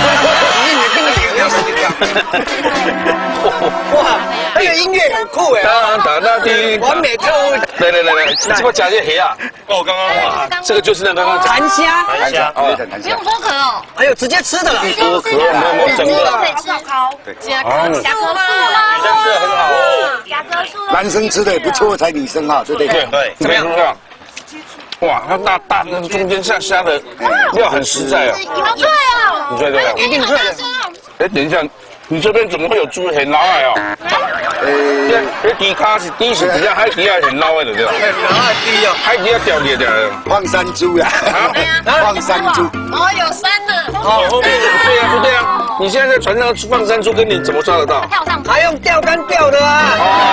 哇，那个音乐很酷哎！完美跳舞。 来来来来，这个加些黑啊！哦，刚刚哇，这个就是那刚刚弹虾， 弹虾哦， 不用剥壳哦， 还有直接吃的了。 剥壳没有整个。 可以吃烤，加壳加壳素啦，这个很好哦。 加壳素。 男生吃的也不错，才女生哈，对不对？ 对对，怎么样？哇，它大大的中间下虾的料很实在啊， 好脆哦！ 你脆对不对？ 一定脆的。 哎，等一下，你这边怎么会有猪很老矮哦？呃，这底卡是底是底下海底下很老的对吧？ 海底哦， 海底下掉裂掉的。 放山猪呀，放山猪。 哦，有山呢。 哦，后面对啊，不对啊？你现在在船上放山猪，跟你怎么抓得到？ 跳上还用钓竿钓的啊！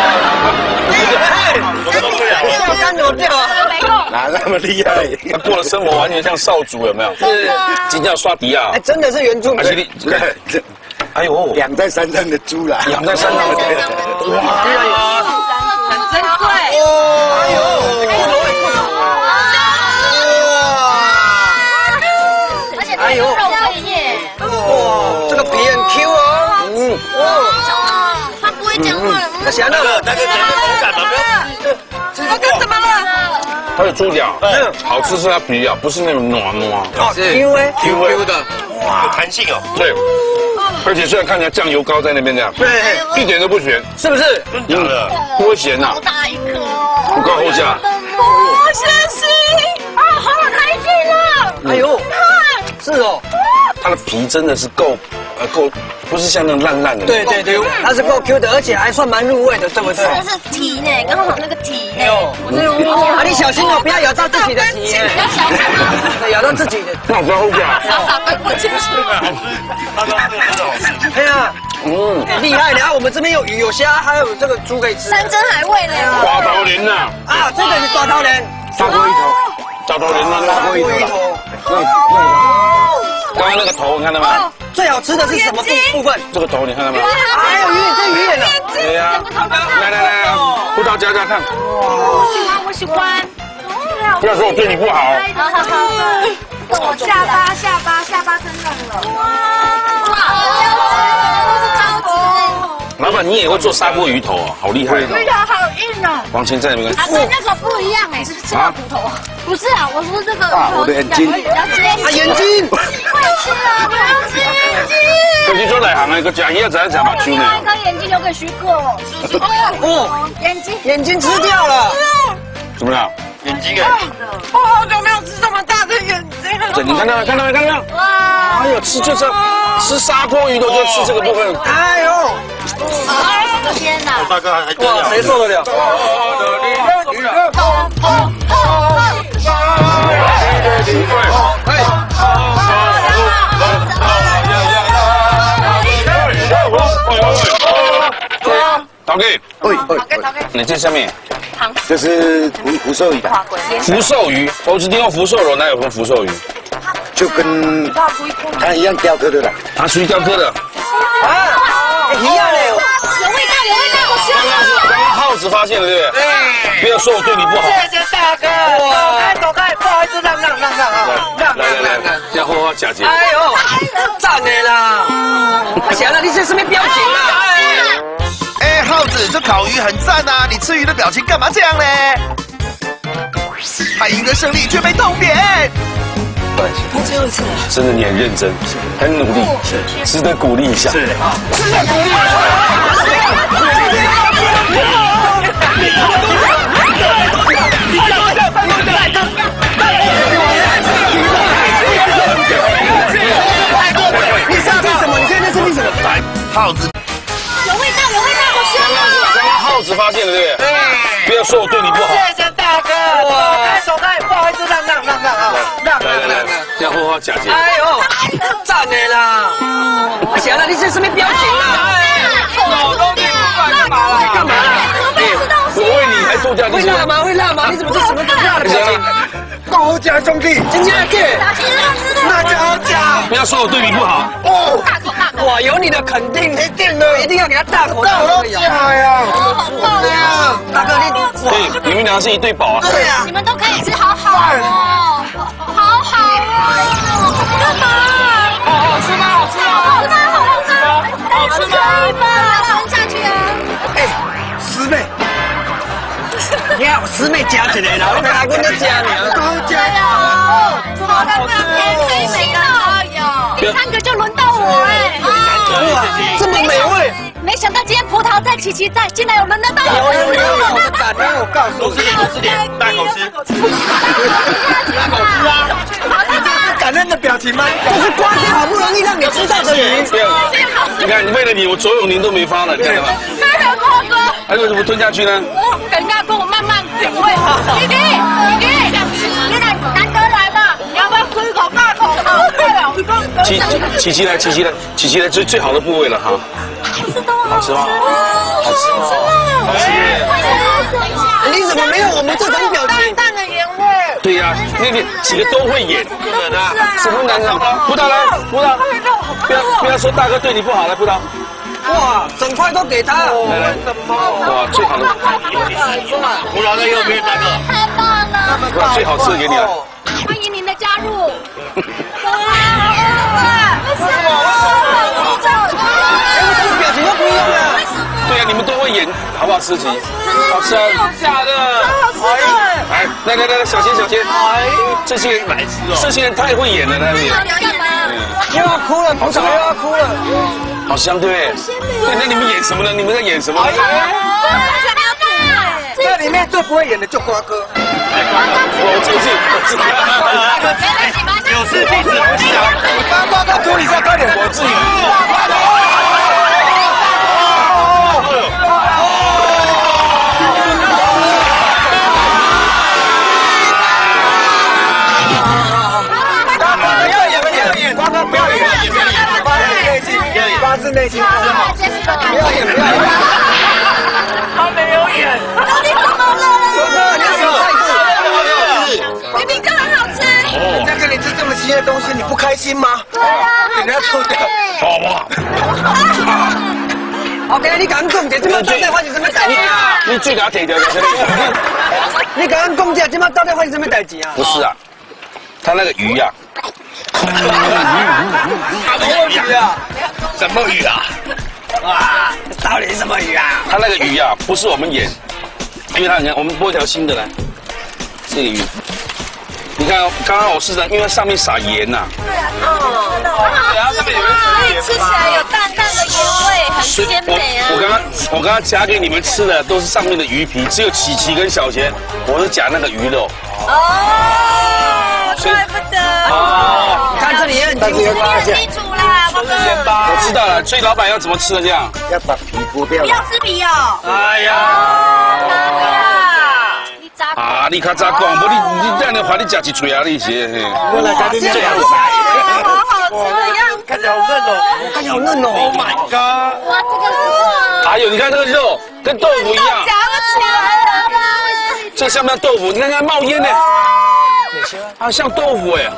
钓竿怎么钓啊？ 哪那么厉害？ 他过的生活完全像少主，有没有？是，今天要刷迪亚。 哎，真的是原住民。 哎呦，养在山上的猪啦， 养在山上的猪。哇， 很珍贵。 哎呦， 而且它有肉桂叶。 哇，这个皮很 Q 哦。 嗯。 哇，它不会讲话。 那想那个那个口感吗？那个怎么了？ 它的猪脚，好吃是它皮啊，不是那种软软。 哦，是 Q 哎 Q Q 的，哇，有弹性哦。 对。而且虽然看起来酱油膏在那边这样， 对， 一点都不咸， 是不是？ 嗯，不会咸呐。 好大一颗， 不高后下。 哦，谢谢，啊，好开心啊！ 哎呦，是哦， 它的皮真的是够，呃，够，不是像那种烂烂的。 对对对，它是够 Q 的，而且还算蛮入味的，对不对？ 这是蹄呢，刚好那个蹄呢。 我是啊，你小心哦，不要咬到自己的蹄， 不要小心啊， 咬到自己的。 那我高后下。 傻傻分不清楚。 哎呀，嗯，厉害！然后我们这边有鱼、有虾，还有这个猪可以吃。 山珍海味呢？ 大头鲢呐！ 啊，这个是大头鲢， 大锅鱼头， 大头鲢呐， 大锅鱼头。 刚刚那个头你看到吗？ 最好吃的是什么部部分？ 这个头你看到吗？ 还有鱼眼，这鱼眼呢？ 对呀，来来来，葡萄夹夹看。 我喜欢，我喜欢。 不要说我对你不好。 好好好，我下巴下巴下巴真嫩了。哇哇，超级！ 老板，你也会做砂锅鱼头哦，好厉害！ 鱼头好硬哦。 往前站，没关系。 啊，跟那个不一样哎，是吃到骨头。不是啊，我说这个啊，我的眼睛。 啊，眼睛。 会吃啊，我要吃眼睛。 你做哪行啊？个假鱼仔仔把揪呢？ 一颗眼睛留给徐克哦。 哦， 眼睛眼睛吃掉了。 怎么样？ 眼睛哎！ 我好久没有吃这么大的眼睛了。 这你看到没？看到没？看到没？哇！哎呦，吃就是吃砂锅鱼头，就吃这个部分。 哎呦！ 天哪！ 大哥还还哇，谁受得了？ 导给， 喂喂， 你这下面， 这是福福寿鱼的， 福寿鱼，我只听过福寿螺，哪有什么福寿鱼？ 就跟它一样雕刻的啦， 它属于雕刻的。 啊，一样嘞， 有味道，有味道，我喜欢。 刚刚耗子发现了，对不对？不要说我对你不好。 谢谢大哥，走开走开，不好意思，让让让让啊，让来来来来，要好好假结。 哎呦，赞的啦！行了，你这是没表情啦。 哎，耗子，这烤鱼很赞啊！你吃鱼的表情干嘛这样嘞？他赢得胜利却被痛扁。 最后一次了。真的你很认真，很努力，值得鼓励一下。是，值得鼓励。 你上次什么？你现在生病什么？ 耗子。 有味道，有味道，好香啊！ 刚刚耗子发现了，对不对？不要说我对你不好。 谢谢大哥，走开走开，不好意思，让让让让啊，让让让让， 要好好假结。 哎呦，赞的啦！行了，你这是没表情啦！老公，你干嘛啦？干嘛啦？ 我为你还做假会辣吗？会辣吗？你怎么这什么辣的表情？ 好假兄弟， 今天见， 那就好假。 不要要说我对你不好。 哦，大口大口。哇，有你的肯定，一定的，一定要给他大口大口咬。 呀！ 好棒呀！大哥，你对，你们俩是一对宝啊。 对啊， 你们都可以吃，好好哦，好好哦。干嘛？ 好好吃吗？好吃吗？ 好吃吗？好吃吗？ 好吃吗？ 吞下去啊！ 哎，师妹。你看师妹夹起来了，我阿公在夹你，都夹呀！ 好的，开心了哟！第三个就轮到我哎！ 哇，这么美味！ 没想到今天葡萄在，琪琪在，竟然有轮得到我！ 有有有，我打电话我告诉你， 多吃点，大口吃， 大口吃啊！这是感恩的表情吗？这是瓜天好不容易让你知道的鱼。 你看，为了你，我左永宁都没发了，你看到吗？ 太有夸哥！ 哎，为什么吞下去呢？ 我等下跟我慢慢品味。弟弟，弟弟，现在难得来了，你要不要吃一口大口的？ 琪琪琪来，琪琪来，琪琪来，最最好的部位了哈。好吃吗？好吃吗？好吃。 你怎么没有我们这种表情？ 淡淡的盐味。 对呀，那个几个都会演，什么难场？葡萄来，葡萄，不要不要说大哥对你不好，来葡萄。 哇，整块都给他。 来来，哇，最好的。 葡萄在右边，大哥。 太棒了！ 哇，最好吃的给你了。 欢迎您的加入。 表情都不一样了。 对呀，你们都会演，好不好吃？好吃啊！ 假的，好吃哎，来来来来，小仙小仙，哎，这些人来吃哦，这些人太会演了，那里。 又要哭了，捧场又要哭了。 好香，对不对？对，那你们演什么呢？你们在演什么？ 这里面最不会演的就瓜哥。 我自己，我自己。 有事弟子不记啊！ 你帮瓜哥哭一下，快点！ 我自己。 发自内心，不要演，不要演， 他没有演， 你怎么了？ 哥哥，你有态度， 明明就很好吃。 人家给你吃这么稀的东西，你不开心吗？ 对啊， 给人家吐掉， 好吧。 好，给你讲讲，这怎么到底发生什么代志啊？ 你最给他提掉的， 你刚刚讲这怎么到底发生什么代志啊？ 不是啊，他那个鱼呀。 什么鱼啊？ 什么鱼啊？ 哇，到底是什么鱼啊？ 他那个鱼啊，不是我们演，因为他你看，我们剥一条新的来，这个鱼，你看刚刚我试的，因为上面撒盐呐。 对啊，哦，对啊，这边有所以吃起来有淡淡的盐味，很鲜美啊。 我刚刚我刚刚夹给你们吃的都是上面的鱼皮，只有琪琪跟小贤，我是夹那个鱼肉。 哦，怪不得。 哦，看这里也很清楚， 你很清楚啦，宝哥。 我知道了，所以老板要怎么吃的这样？ 要把皮剥掉。 不要吃皮哦。 哎呀！ 你咋？ 啊，你较早讲，无你你这样的话，你吃一嘴啊，你是。 我来家里最好吃。 好好吃的样子。 看起来好嫩哦， 看起来好嫩哦。 Oh my god！ 哇，这个是。 还有，你看这个肉跟豆腐一样。 夹不起来了。 这像不像豆腐？你看看冒烟呢。啊，像豆腐哎。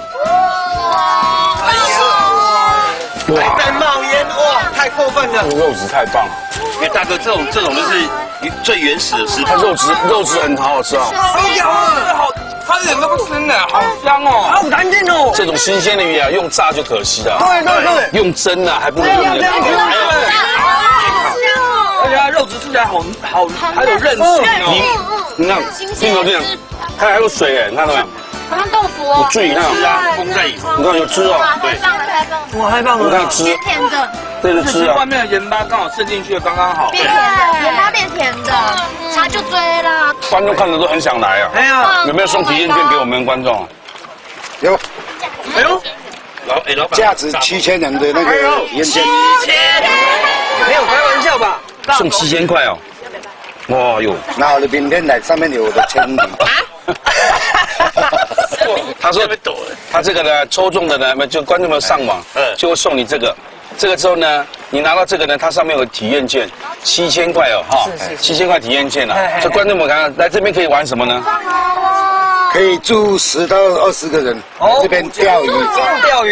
还在冒烟，哇，太过分了！ 肉质太棒了。 因为大哥这种这种就是最原始的食材， 它肉质肉质很好好吃啊。 好咬啊！ 好，它一点都不生的，好香哦， 好弹性哦。 这种新鲜的鱼啊，用炸就可惜了。 对对对， 用蒸啊，还不如用的。 而且它肉质吃起来好好，还有韧性哦。 你看，镜头这样，它还有水哎，你看到没有？ 好像豆腐哦。 有汁，你看啊， 封在里头。 你看有汁哦。 太棒了，太棒了。 哇，太棒了！ 你看汁， 甜甜的。 这是汁啊。 外面的盐巴刚好渗进去的刚刚好。 变甜的，盐巴变甜的，它就追了。 观众看着都很想来啊。 哎呀， 有没有送体验券给我们观众？ 有。 哎呦，老哎老板， 价值七千元的那个烟签。 七千， 没有开玩笑吧？ 送七千块哦。哇哟！ 那我的名片来上面有我的签名。 他说他这个呢，抽中的呢，就观众们上网，就会送你这个。这个之后呢，你拿到这个呢，它上面有体验券，七千块哦，哈，七千块体验券啊。所以观众们看，来这边可以玩什么呢？ 可以住十到二十个人，这边钓鱼， 钓鱼，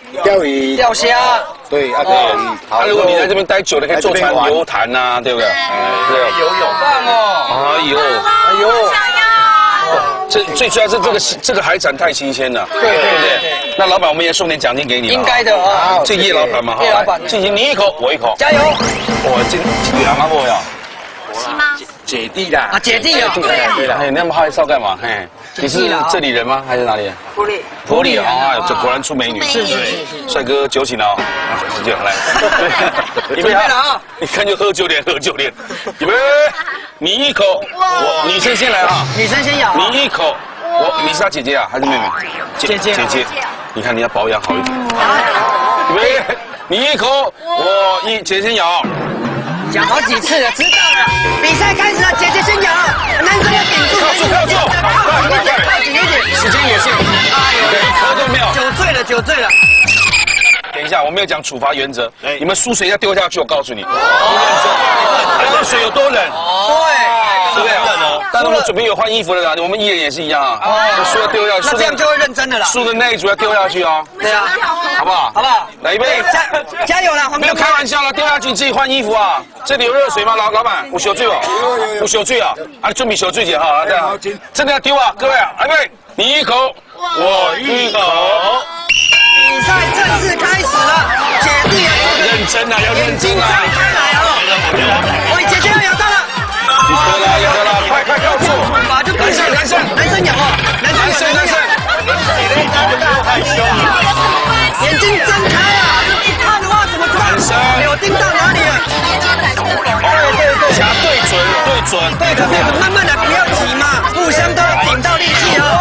钓鱼、 钓虾。 对啊，钓鱼。 好，如果你在这边待久了，可以坐船游潭呐，对不对？对。 游泳棒哦。 哎呦， 哎呦。 这最主要是这个这个海产太新鲜了，对对对。那老板，我们也送点奖金给你。 应该的啊。 这叶老板嘛， 叶老板， 进行你一口我一口， 加油！ 我这这两个我呀， 是吗？ 姐弟啦。 啊，姐弟啊， 对啊。 对了，哎，那么害臊干嘛？嘿，你是这里人吗？还是哪里？ 普里。 普里啊，这果然出美女。 是是是。 帅哥酒醒了啊，酒醒来。 准备了啊！ 一看就喝酒脸，喝酒脸。预备，你一口，我女生先来啊。 女生先咬。 你一口。 我你是他姐姐啊，还是妹妹？ 姐姐姐姐，你看你要保养好一点。喂，你一口，我一姐先咬。 讲好几次了，知道了。比赛开始了，姐姐先咬，男生要顶住。 靠住靠住，快快快， 靠紧一点， 时间有限。哎呦，喝都没有。 酒醉了，酒醉了。 等一下，我没有讲处罚原则，你们输水要丢下去，我告诉你。那水有多冷？对，对不对？但是我们准备有换衣服的啦，我们艺人也是一样啊。输要丢下去， 那这样就会认真的啦。 输的那一组要丢下去哦。对啊，好不好？ 好不好？ 来一杯， 加加油啦！ 没有开玩笑了，丢下去你自己换衣服啊。这里有热水吗？老老板，有小醉哦，有小醉啊！啊，准备小醉姐哈，这样真的要丢啊，各位啊，来杯，你一口，我一口。 比赛正式开始了，姐弟啊， 认真啊，要认真啊！ 开来哦！喂，姐姐要咬到了， 有的啦，有的啦，快快靠住！ 把就男生男生男生咬哦，男生咬男生， 太凶了， 眼睛睁开啊！看的话怎么看？有盯到哪里了？ 哦，对对，夹对准，对准， 对准对准，慢慢的不要急嘛，互相都顶到力气哦。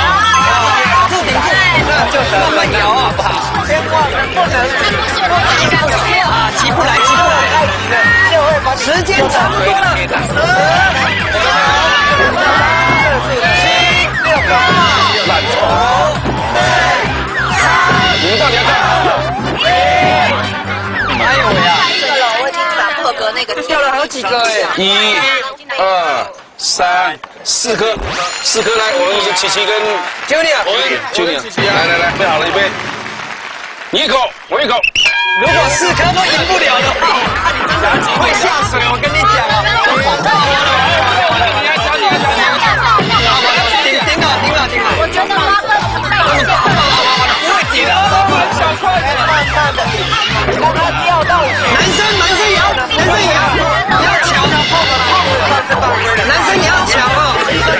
就是慢慢摇好不好？千万不能不能啊！急不来，急不来，时间差不多了。七六八烂头， 你到底要干嘛？ 哪有呀？ 这个我已经打破格那个掉了好几个哎！ 一、二、三、四颗，四颗来，我们是七七跟九点， 我们九点，来来来，备好了，预备，你一口，我一口。 如果四颗都赢不了的话，会下水，我跟你讲啊！顶顶好，顶好，顶好！我觉得八分不会顶的，小快点，慢慢的，让他掉到。男生，男生也要，男生也要，要抢，男生也要抢哦！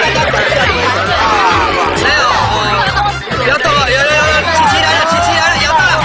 没有，不要动了，有有有，琪琪来了，琪琪来了，摇到了。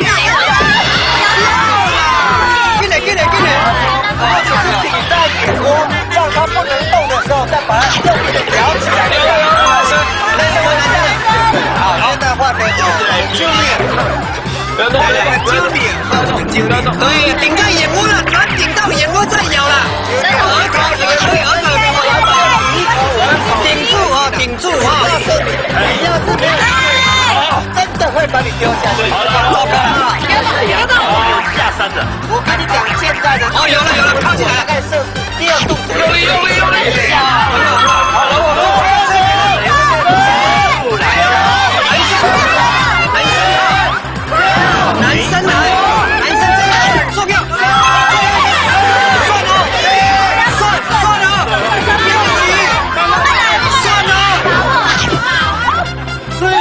让他不能动的时候，再把它用力的摇起来。男生，男生和男生的。好，现在换成揪脸，不要动，揪脸，揪脸。对，顶在眼窝了，把它顶到眼窝再摇了。额头也可以，额头也可以。顶住啊，顶住啊！你要这边，真的会把你丢下去。好了，好了，摇到，下山了。我跟你讲，现在的哦，有了有了，靠起来，大概是第二度。有力有力有力！好了，我们来了，男生来，男生来，坐票，算哦，算算哦，不要急，算哦，水。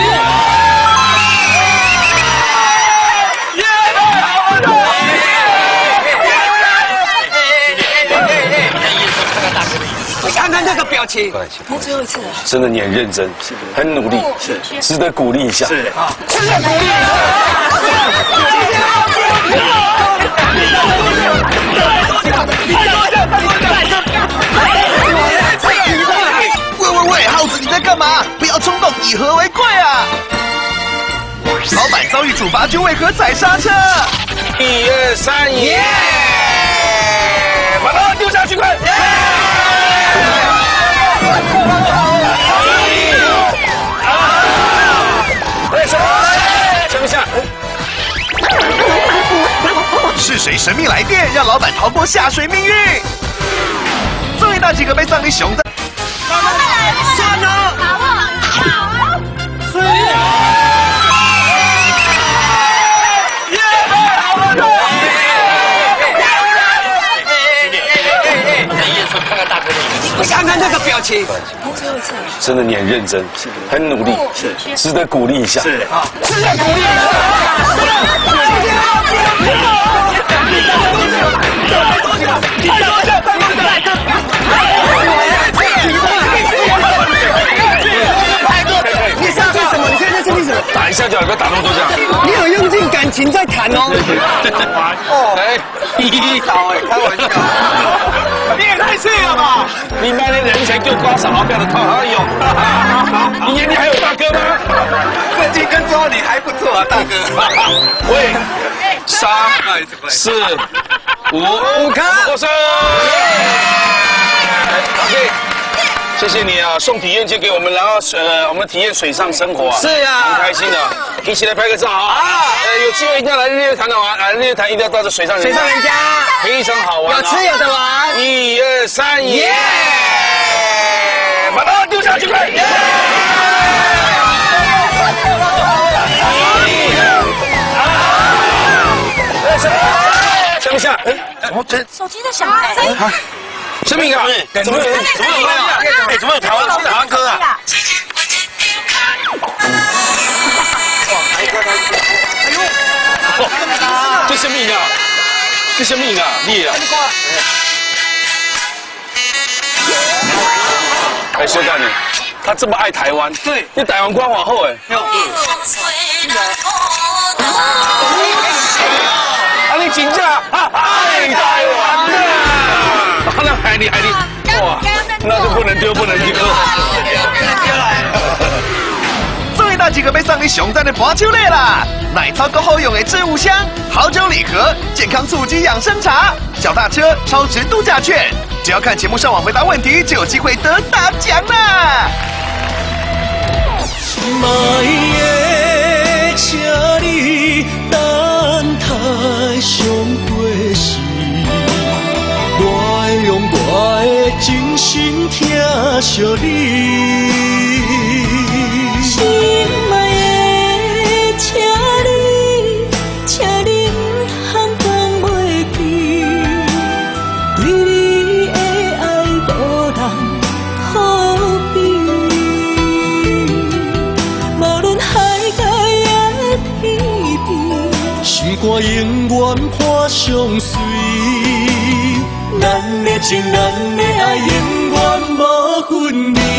看看这个表情， 那最后一次了， 真的你很认真，很努力，是值得鼓励一下。是啊， 值得鼓励。 喂喂喂，耗子你在干嘛？不要冲动，以和为贵啊！老板遭遇处罚，却为何踩刹车？ 一二三，耶！把它丢下去，快！ 等一下， 是谁神秘来电，让老板逃过下水命运？最大几个被藏里熊的。 算了，好了，好了，水。 气， 真的你很认真，很努力，是值得鼓励一下。 是啊， 值得鼓励。太多了，太多了，来哥。你上是什么？你现在在生气什么？ 打一下就好，不要打那么多下。 你有用尽感情在弹哦。 哦，哎， 一刀哎，开玩笑。 你也太气了吧！ 你妈的人前就刮傻毛票的套，哎呦！你眼里还有大哥吗？ 最近跟抓你还不错啊，大哥。 喂，三四五五卡，获胜。OK。谢谢你啊，送体验券给我们，然后呃，我们体验水上生活啊， 是啊， 很开心的，一起来拍个照啊！呃，有机会一定要来日月潭的玩，来日月潭一定要到这水上人家， 水上人家非常好玩， 有吃有的玩， 一二三，耶！把它丢下去，快！耶！想不想？哎， 我这手机在响哎。 生命啊！怎么有？怎么有？ 哎，怎么有台湾台湾歌啊？ 哎呦！这什么啊？这什么啊？你啊！哎，说到你，他这么爱台湾，对，你台湾官皇后哎。啊，你真正爱台湾呐！那海里海里，哇，那就不能丢，不能丢。 最大几个被送你熊赞的滑球类啦！奶超够好用的置物箱、好酒礼盒、健康促进养生茶、脚踏车、超值度假券，只要看节目上网回答问题，就有机会得大奖啦！ 请你等待上过时，我会用我的真心疼惜你。心爱的，请你，请你唔通讲袂记，对你的爱无人可比。无论海角也天边，时光永远伴相随。咱的情，咱的爱，永远无分离。